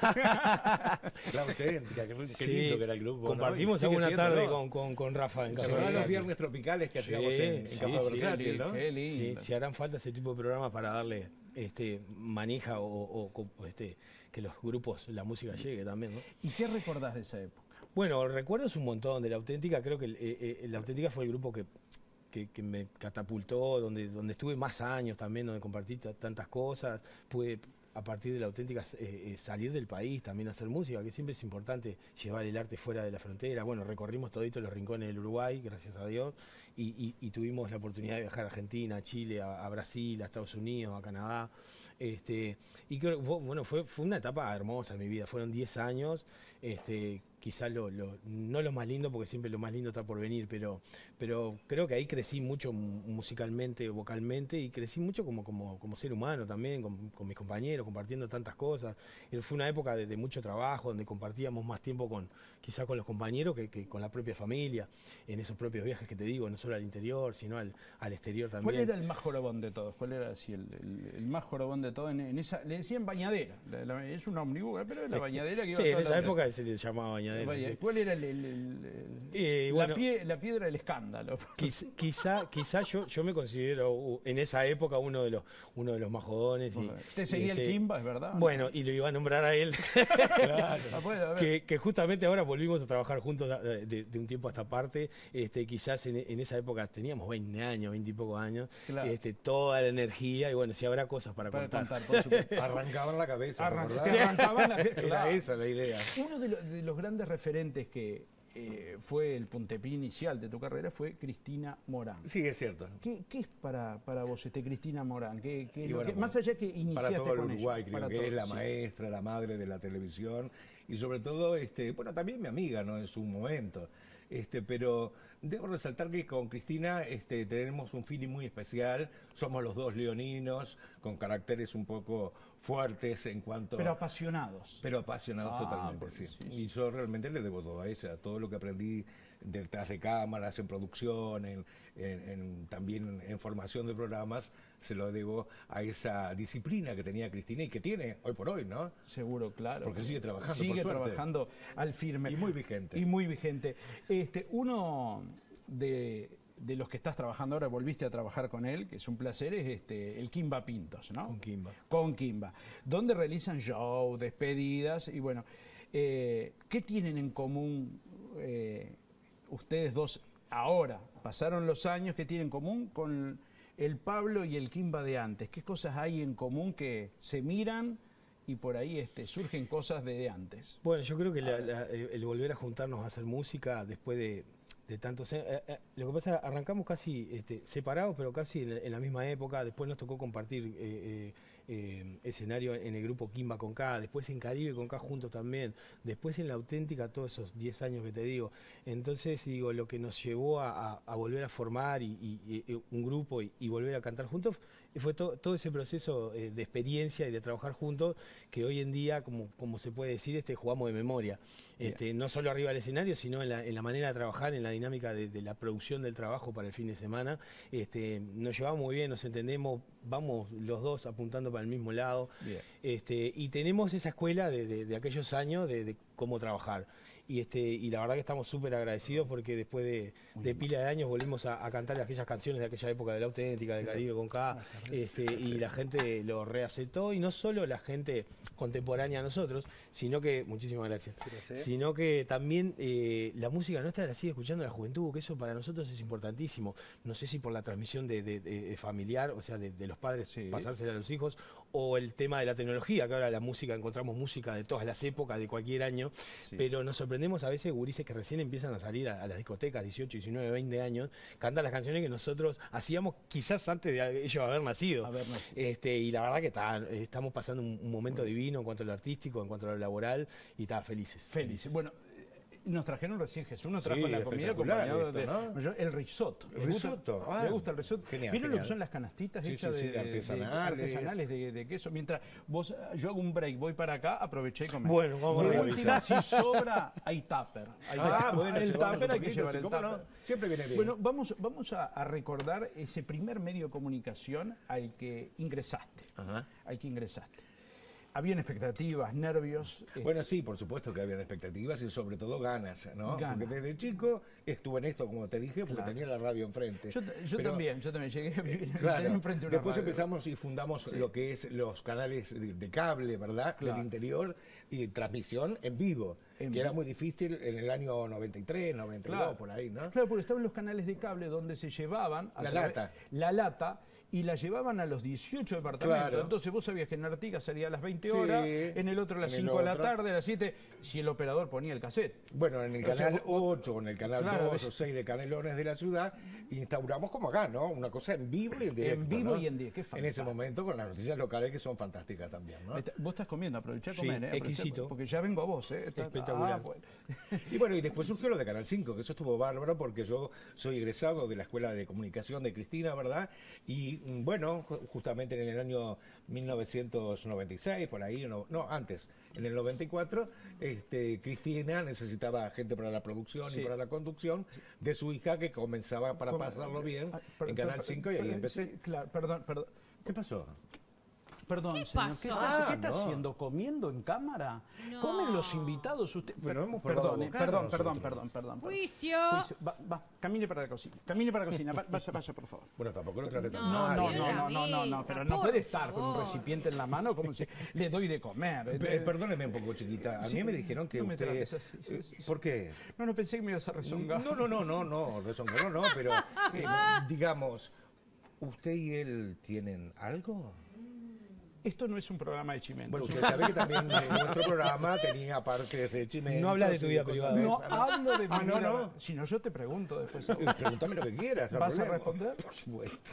La Auténtica, qué, qué Sí, lindo que era el grupo, ¿no? compartimos Sigue alguna siendo, tarde ¿no? con, con, con Rafa en ¿Se Café acuerdan los Versátil? viernes tropicales que hacíamos Sí, en, en sí, Café sí, Versátil, sí, ¿no? qué Sí, lindo. si harán falta ese tipo de programas para darle este manija o, o- o, este, que los grupos, la música llegue también, ¿no? ¿Y qué recordás de esa época? Bueno, recuerdos un montón de La Auténtica. Creo que el- eh, eh, La Auténtica fue el grupo que, que, que me catapultó, donde, donde estuve más años también, donde compartí ta- tantas cosas. Pude, a partir de La Auténtica, eh, eh, salir del país, también hacer música, que siempre es importante llevar el arte fuera de la frontera. Bueno, recorrimos todito los rincones del Uruguay, gracias a Dios, y, y- y tuvimos la oportunidad de viajar a Argentina, a Chile, a, a Brasil, a Estados Unidos, a Canadá. Este, y creo, bueno, fue, fue una etapa hermosa en mi vida. Fueron diez años, este, quizás lo, lo- no lo más lindo, porque siempre lo más lindo está por venir, pero, pero creo que ahí crecí mucho mu- musicalmente, vocalmente, y crecí mucho como, como, como ser humano también, con, con mis compañeros, compartiendo tantas cosas. Eh, Fue una época de, de mucho trabajo, donde compartíamos más tiempo con quizás con los compañeros que, que con la propia familia, en esos propios viajes que te digo, no solo al interior, sino al, al exterior también. ¿Cuál era el más jorobón de todos? ¿Cuál era así el, el- el más jorobón de todos? En, en esa, le decían bañadera. La- la- es un ómnibus, pero es la bañadera que iba Sí, a en toda esa la- época se le llamaba bañadera. Vaya, sí. ¿cuál era el, el- el- el- Eh, la, bueno, pie- la piedra del escándalo? Quiz- Quizá, quizá yo, yo me considero uh, en esa época uno de los uno de los más jodones. Y, ¿Te seguía y el Kimba, es verdad? Bueno, y lo iba a nombrar a él. Claro. Ah, bueno, a ver. que, que justamente ahora volvimos a trabajar juntos de, de- de un tiempo a esta parte. Este, quizás en, en esa época teníamos veinte años, veinte y pocos años. Claro. Este, toda la energía y bueno, si habrá cosas para, Para contar. contar, por supuesto. Arrancaban la cabeza, Arran- ¿verdad? te arrancaban la- Era claro. esa la idea. Uno de, lo- de los grandes referentes que eh, fue el puntapié inicial de tu carrera fue Cristina Morán. Sí, es cierto. ¿Qué, qué es para, para vos este Cristina Morán? ¿Qué, qué es Y lo bueno, que- más allá que para iniciaste todo el con Uruguay, ella, creo para que todos, es la sí. maestra, la madre de la televisión y sobre todo, este, bueno, también mi amiga, ¿no? En su momento. Este, pero debo resaltar que con Cristina este, tenemos un feeling muy especial. Somos los dos leoninos con caracteres un poco fuertes en cuanto Pero apasionados. pero apasionados Ah, totalmente, porque sí. sí, Y yo realmente le debo todo a ella, todo lo que aprendí detrás de cámaras, en producción, en, en- en- también en formación de programas, se lo debo a esa disciplina que tenía Cristina y que tiene hoy por hoy, ¿no? Seguro, claro. Porque sigue trabajando, Sigue por suerte. trabajando al firme. Y muy vigente. Y muy vigente. Este, uno de, de los que estás trabajando ahora, volviste a trabajar con él, que es un placer, es este, el Kimba Pintos, ¿no? Con Kimba. Con Kimba. Donde realizan show, despedidas y bueno, eh, ¿qué tienen en común eh, ustedes dos ahora? Pasaron los años, ¿qué tienen en común con el Pablo y el Kimba de antes? ¿Qué cosas hay en común que se miran y por ahí este, surgen cosas de, de antes? Bueno, yo creo que la- la- el el volver a juntarnos a hacer música después de, de tantos años. eh, eh, lo que pasa es que arrancamos casi este, separados, pero casi en, la- en la misma época. Después nos tocó compartir eh, eh, eh, escenario en el grupo Kimba con K, después en Caribe con K juntos también, después en La Auténtica todos esos diez años que te digo. Entonces, digo, lo que nos llevó a, a- a volver a formar y, y- y un grupo y, y volver a cantar juntos fue to- todo ese proceso eh, de experiencia y de trabajar juntos que hoy en día, como, como se puede decir, este, jugamos de memoria. Este, no solo arriba del escenario, sino en la, en la manera de trabajar, en la dinámica de, de la producción del trabajo para el fin de semana. Este, nos llevamos muy bien, nos entendemos, vamos los dos apuntando para el mismo lado. Bien. Este, y tenemos esa escuela de, de- de aquellos años de, de cómo trabajar. Y, este, y la verdad que estamos súper agradecidos porque después de, de pila de años volvimos a, a cantar aquellas canciones de aquella época de La Auténtica, de Caribe con K, este, y la gente lo reaceptó, y no solo la gente contemporánea a nosotros, sino que, muchísimas gracias, Gracias. sino que también eh, la música nuestra la sigue escuchando la juventud, que eso para nosotros es importantísimo. No sé si por la transmisión de, de, de familiar, o sea, de, de los padres, Sí. pasársela a los hijos, o el tema de la tecnología, que ahora la música, encontramos música de todas las épocas, de cualquier año, Sí. pero nos sorprendemos a veces gurises que recién empiezan a salir a, a las discotecas, dieciocho, diecinueve, veinte años, cantan las canciones que nosotros hacíamos quizás antes de ellos haber nacido. Haber nacido. Este, y la verdad que está, estamos pasando un, un momento divino en cuanto a lo artístico, en cuanto a lo laboral, y está felices. Felices. Bueno, nos trajeron recién, Jesús nos trajo Sí, la comida espectacular acompañado esto, de ¿no? yo- el risotto. El ¿Le gusta- risotto, ah. ¿Le gusta el risotto? Genial, ¿Vieron lo que genial. son las canastitas Sí, hechas sí, sí, de, de- artesanales. artesanales de, de queso? Mientras vos, yo hago un break, voy para acá, aproveché y comí. Bueno, vamos De a última, revisar. si sobra, hay tupper. Hay Ah, tupper. bueno, el llevamos tupper un hay que poquito, llevar sí, el ¿cómo tupper. no? Siempre viene bien. Bueno, vamos, vamos a, a recordar ese primer medio de comunicación al que ingresaste. Ajá. Al que ingresaste. Habían expectativas, nervios. eh, Bueno, sí, por supuesto que habían expectativas y sobre todo ganas, ¿no? Ganas. Porque desde chico estuve en esto, como te dije, porque Claro. tenía la radio enfrente. Yo, yo Pero- también, yo también llegué a vivir Claro. enfrente de una Después radio. empezamos y fundamos Sí. lo que es los canales de, de cable, ¿verdad? Claro. Del interior y transmisión en vivo, En que era vivo. muy difícil en el año noventa y tres, noventa y dos, Claro. por ahí, ¿no? Claro, porque estaban los canales de cable donde se llevaban a La través- lata. la lata y la llevaban a los dieciocho departamentos. Claro. Entonces vos sabías que en Artigas salía a las veinte Sí. horas, en el otro a las En el cinco de la otro. tarde, a las siete, si el operador ponía el cassette. Bueno, en el O sea, canal vos- ocho o en el canal Claro, dos ves- o seis de Canelones de la ciudad, instauramos como acá, ¿no? Una cosa en vivo y en directo. En vivo ¿no? y en directo, qué En ese fantástico. momento con las noticias locales que son fantásticas también, ¿no? Está- Vos estás comiendo, aprovechá a Sí, comer, ¿eh? Aprovechá, exquisito. porque ya vengo a vos, ¿eh? Está- Espectacular. ah, bueno. Y bueno, y después surgió lo de Canal cinco, que eso estuvo bárbaro porque yo soy egresado de la Escuela de Comunicación de Cristina, ¿verdad? Y mm, bueno, ju- justamente en el año mil novecientos noventa y seis, por ahí, no, no, antes, en el noventa y cuatro, este, Cristina necesitaba gente para la producción Sí. y para la conducción de su hija que comenzaba para ¿Cómo? pasarlo bien Ah, per- en per- Canal per- cinco y ahí per- empecé. sí, claro, perdón, perdón. ¿Qué pasó? Perdón, ¿Qué señor. pasó? ¿Qué está, Ah, qué está no. haciendo? ¿Comiendo en cámara? No. ¿Comen los invitados usted? Pero hemos perdón, probado eh, bocado perdón, perdón, nosotros. perdón, perdón, perdón. Juicio. Juicio. Va, va, camine para la cocina. Camine para la cocina. Va- Vaya, vaya, por favor. Bueno, tampoco lo traté tan No, No, mal. no, bien no, la no, no, no, no, mesa, pero no por puede estar con un favor. recipiente en la mano como si le doy de comer. Pe- Eh, Perdóneme un poco, chiquita. A Sí, mí me dijeron que no me usted... trates así, sí, eh, sí, sí. ¿Por qué? No, no pensé que me ibas a rezongar. No, no, no, no, no, rezongado no, pero eh, digamos, ¿usted y él tienen algo? Esto no es un programa de chimento. Bueno, usted sabe que también en nuestro programa tenía partes de chimento. No habla de tu vida privada. No hablo de mi Ah, no, vida. no. Si no, yo te pregunto después. Eh, Pregúntame lo que quieras. no hay ¿Vas a problema. responder? Por supuesto.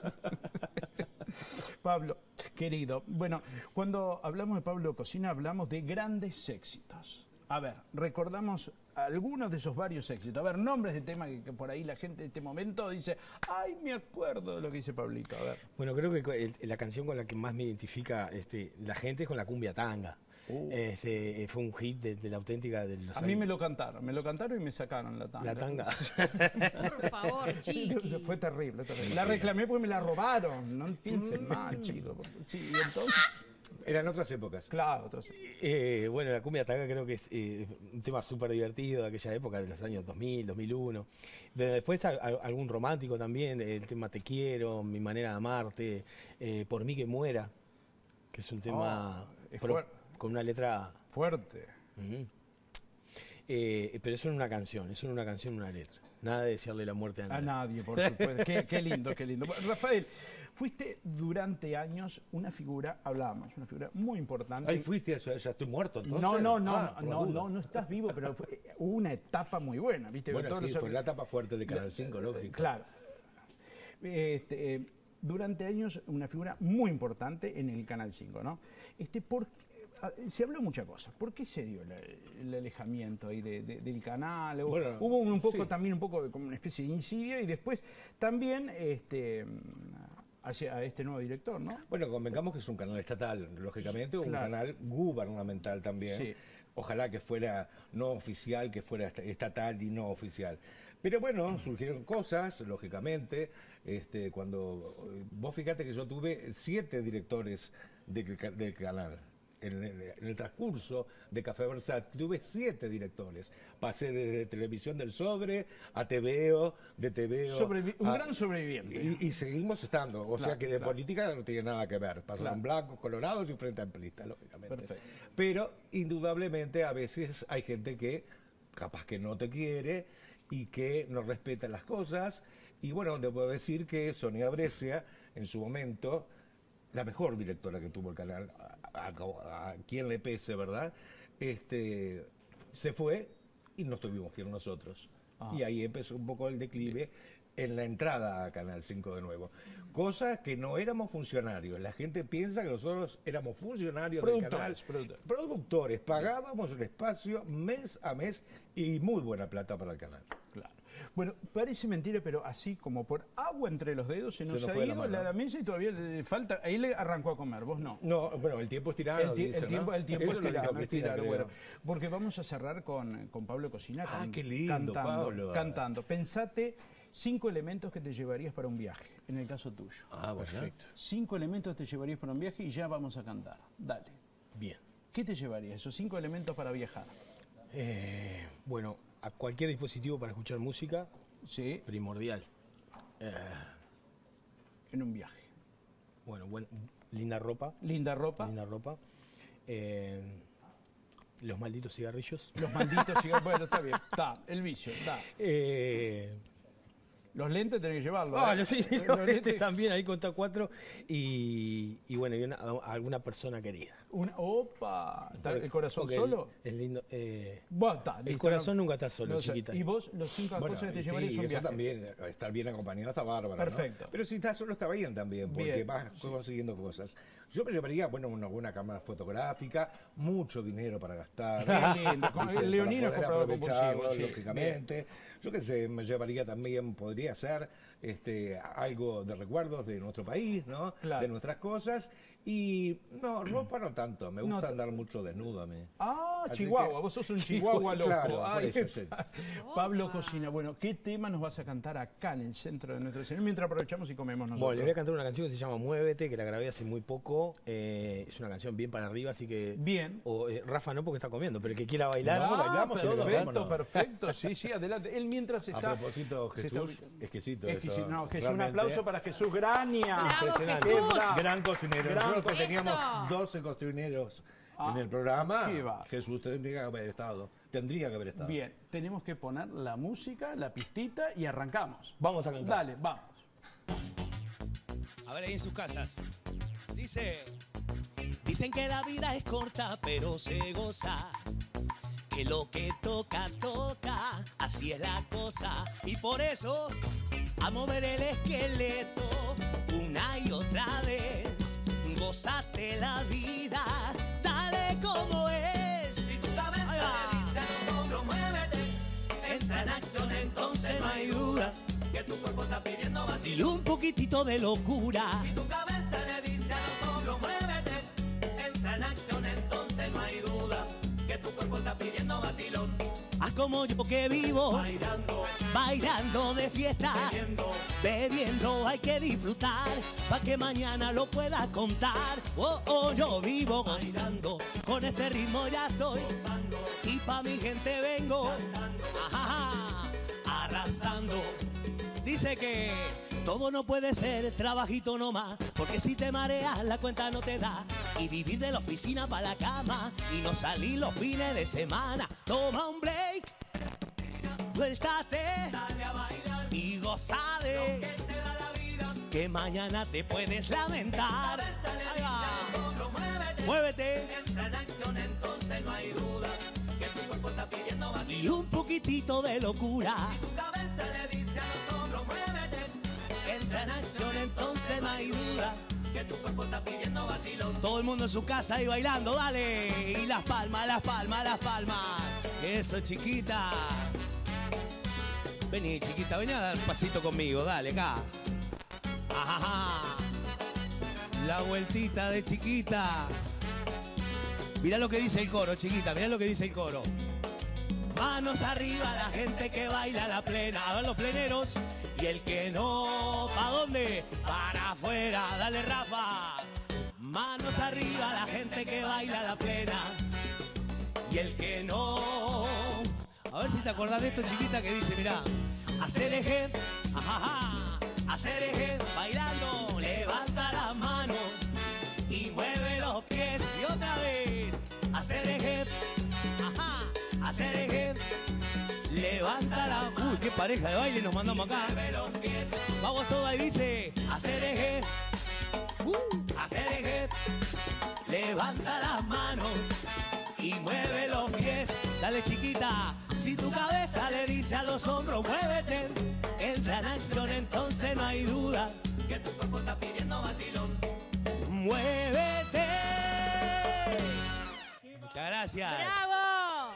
Pablo, querido, bueno, cuando hablamos de Pablo Cocina hablamos de grandes éxitos. A ver, recordamos algunos de esos varios éxitos. A ver, nombres de temas que, que por ahí la gente en este momento dice, ay, me acuerdo de lo que dice Pablito. A ver. Bueno, creo que co- el- la canción con la que más me identifica este, la gente es con la cumbia tanga. Uh. Este, eh, fue un hit de, de la auténtica de los A mí años- me lo cantaron, me lo cantaron y me sacaron la tanga. La tanga. Por favor, Sí, chiqui. fue terrible, terrible. La reclamé porque me la robaron. No piensen mal, chicos. Sí, y entonces, Eran otras épocas. claro, otros. Eh, bueno, la cumbia tanga creo que es eh, un tema súper divertido de aquella época, de los años dos mil, dos mil uno. Pero después a- a- algún romántico también, el tema Te quiero, Mi manera de amarte, eh, Por mí que muera, que es un tema Oh, es pro- fuer- con una letra... Fuerte. Ujú. Eh, pero eso en una canción, eso en una canción, una letra. Nada de desearle la muerte a A nadie. nadie, por supuesto. Qué, qué lindo, qué lindo. Bueno, Rafael, fuiste durante años una figura, hablábamos, una figura muy importante. Ahí fuiste, ya, ya estoy muerto entonces. No, no, no, Ah, por la no, duda. no, no estás vivo, pero fue- hubo una etapa muy buena, ¿viste? Bueno, Todos sí, los- fue la etapa fuerte de Canal cinco, lógico. Claro. Este, eh, durante años una figura muy importante en el Canal cinco, ¿no? Este, ¿por qué? Ah, se habló muchas cosas. ¿Por qué se dio la- el alejamiento ahí de- de- del canal? Hubo, Bueno, hubo un poco sí. también un poco de, como una especie de insidia y después también este hacia a este nuevo director, ¿no? Bueno, convengamos que es un canal estatal, lógicamente, un Claro. canal gubernamental también. Sí. Ojalá que fuera no oficial, que fuera est- estatal y no oficial. Pero bueno, surgieron cosas, lógicamente. Este, cuando vos fíjate que yo tuve siete directores del, ca- del canal. en, en, en el transcurso de Café Versátil tuve siete directores. Pasé de Televisión del Sobre a T V O, de T V O... Sobrevi un a, gran sobreviviente. Y, y seguimos estando. O Claro, sea que de claro. política no tiene nada que ver. Pasaron Claro. blancos, colorados y frente amplistas, lógicamente. Perfecto. Pero indudablemente a veces hay gente que capaz que no te quiere y que no respeta las cosas. Y bueno, te puedo decir que Sonia Brescia, en su momento, la mejor directora que tuvo el canal, a, a- a quien le pese, ¿verdad? Este, se fue y nos tuvimos que ir nosotros. Ah. Y ahí empezó un poco el declive en la entrada a Canal cinco de nuevo. Cosa que no éramos funcionarios. La gente piensa que nosotros éramos funcionarios del canal. Productores, productores. Productores. Pagábamos el espacio mes a mes y muy buena plata para el canal. Claro. Bueno, parece mentira, pero así como por agua entre los dedos se Se nos nos ha fue la ido mano. la, la mesa y todavía le falta. Ahí le arrancó a comer, vos no. No, bueno, el tiempo es tirano, El, ti- el dicen, tiempo, ¿no? el tiempo Eso es lo dijo tirano, es Cristina, tirano, creo. bueno, porque vamos a cerrar con, con Pablo Cocina. Ah, can- qué lindo, cantando, Pablo. Cantando. Pensate cinco elementos que te llevarías para un viaje, en el caso tuyo. Ah, bueno. Perfecto. Cinco elementos te llevarías para un viaje y ya vamos a cantar. Dale. Bien. ¿Qué te llevarías? Esos cinco elementos para viajar. Eh, bueno, a cualquier dispositivo para escuchar música, sí, primordial. Eh, en un viaje. Bueno, buen- linda ropa. Linda ropa. Linda ropa. Eh, los malditos cigarrillos. Los malditos cigarrillos. Bueno, está bien. Está, el vicio. Está. Eh, Los lentes tenés que llevarlos. Ah, ¿eh? sí, Los los lentes- lentes también, ahí conta cuatro. Y, y bueno, y una- a- alguna persona querida. Una, opa, ¿está el corazón Porque solo? Es lindo. eh, Bueno, está, el listo, corazón no- nunca está solo, no sé. chiquita. ¿Y vos, los cinco Bueno, cosas que te y llevarías sí, un eso viaje? también, estar bien acompañado está bárbaro, ¿no? Perfecto. Pero si estás solo está bien también, porque Bien, vas consiguiendo cosas. Yo me llevaría, bueno, una buena cámara fotográfica, mucho dinero para gastar. Qué lindo, con- ¿viste? el leonino Para es poder comprador aprovecharlo, compulsivo, sí. lógicamente. Yo qué sé, me llevaría también, podría ser este, algo de recuerdos de nuestro país, ¿no? Claro. De nuestras cosas. Y no, ropa no tanto, me No gusta te- andar mucho desnudo a mí. Ah, Así Chihuahua, que- vos sos un Chihuahua, Chihuahua loco. claro, por Ahí eso, está. Pablo Cocina, bueno, ¿qué tema nos vas a cantar acá en el centro de nuestro escenario mientras aprovechamos y comemos nosotros? Bueno, le voy a cantar una canción que se llama Muévete, que la grabé hace muy poco. Eh, es una canción bien para arriba, así que... Bien. O, eh, Rafa no, porque está comiendo, pero el que quiera bailar, Ah, bailamos todos. perfecto, vámonos. perfecto, sí, sí, adelante. Él mientras está... A propósito, se está- Jesús, exquisito. Exquisito, esto, no, Jesús, un realmente. aplauso para Jesús Graña. ¡Bravo, Impresionante. Jesús! Qué bravo. Gran cocinero. Gran Nosotros co- teníamos Eso. doce cocineros Ah, en el programa. qué va. Jesús tendría que haber estado. Tendría que haber estado. Bien, tenemos que poner la música, la pistita y arrancamos. Vamos a cantar. Dale, vamos. A ver ahí en sus casas. Dice, dicen que la vida es corta, pero se goza. Que lo que toca, toca. Así es la cosa. Y por eso, a mover el esqueleto una y otra vez. Gózate la vida, dale como es. Si tu cabeza le dice a los hombros, muévete. Entra en acción, entonces no hay duda. Que tu cuerpo está pidiendo vacío. Y un poquitito de locura. Si tu cabeza le dice a los hombros, muévete. Entra en acción, entonces no hay duda. Que tu cuerpo está pidiendo vacilón. Haz como yo que vivo. Bailando. Bailando de fiesta. Bebiendo. Bebiendo hay que disfrutar. Pa' que mañana lo puedas contar. Oh, oh, yo vivo gozando. Con este ritmo ya estoy. Gozando. Y pa' mi gente vengo. Ajá, arrasando. Dice que todo no puede ser trabajito nomás, porque si te mareas la cuenta no te da. Y vivir de la oficina para la cama y no salir los fines de semana. Toma un break, suéltate, sale a bailar y goza de que, te da la vida, que mañana te puedes lamentar. Ahí va. Muévete, entra en acción, entonces no hay duda que tu cuerpo está pidiendo vacío. Y un poquitito de locura. Si tu cabeza le dice a los hombros, muévete. Entra en acción, entonces no hay duda que tu cuerpo está pidiendo vacilón. Todo el mundo en su casa ahí bailando, dale. Y las palmas, las palmas, las palmas. Eso, chiquita. Vení, chiquita, vení a dar un pasito conmigo, dale, acá. Ajá. La vueltita de chiquita. Mirá lo que dice el coro, chiquita, mirá lo que dice el coro. Manos arriba, la gente que baila la plena. A ver los pleneros. Y el que no, ¿pa' dónde? Para afuera, dale Rafa. Manos arriba la gente que baila la plena. Y el que no. A ver si te acordás de esto, chiquita, que dice, mirá. Hacer eje, ajaja, hacer eje, bailando, levanta las manos y mueve los pies. Y otra vez, hacer eje, ajá, hacer eje, levanta la... Uy, qué pareja de baile nos mandamos acá. Vamos todos y dice, hacer eje, uh, hacer eje, levanta las manos y mueve los pies. Dale, chiquita, si tu cabeza le dice a los hombros, muévete, entra en acción, entonces no hay duda que tu cuerpo está pidiendo vacilón. ¡Muévete! Muchas gracias. ¡Bravo!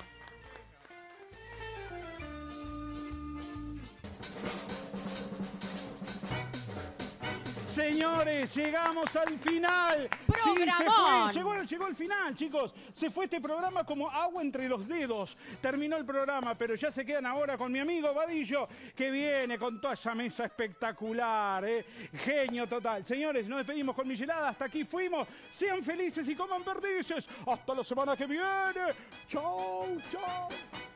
Señores, llegamos al final. ¡Programón! Sí, se fue. Llegó, llegó el final, chicos. Se fue este programa como agua entre los dedos. Terminó el programa, pero ya se quedan ahora con mi amigo Vadillo, que viene con toda esa mesa espectacular. ¿eh? Genio total. Señores, nos despedimos con Michelada. Hasta aquí fuimos. Sean felices y coman perdices. Hasta la semana que viene. Chau, chau.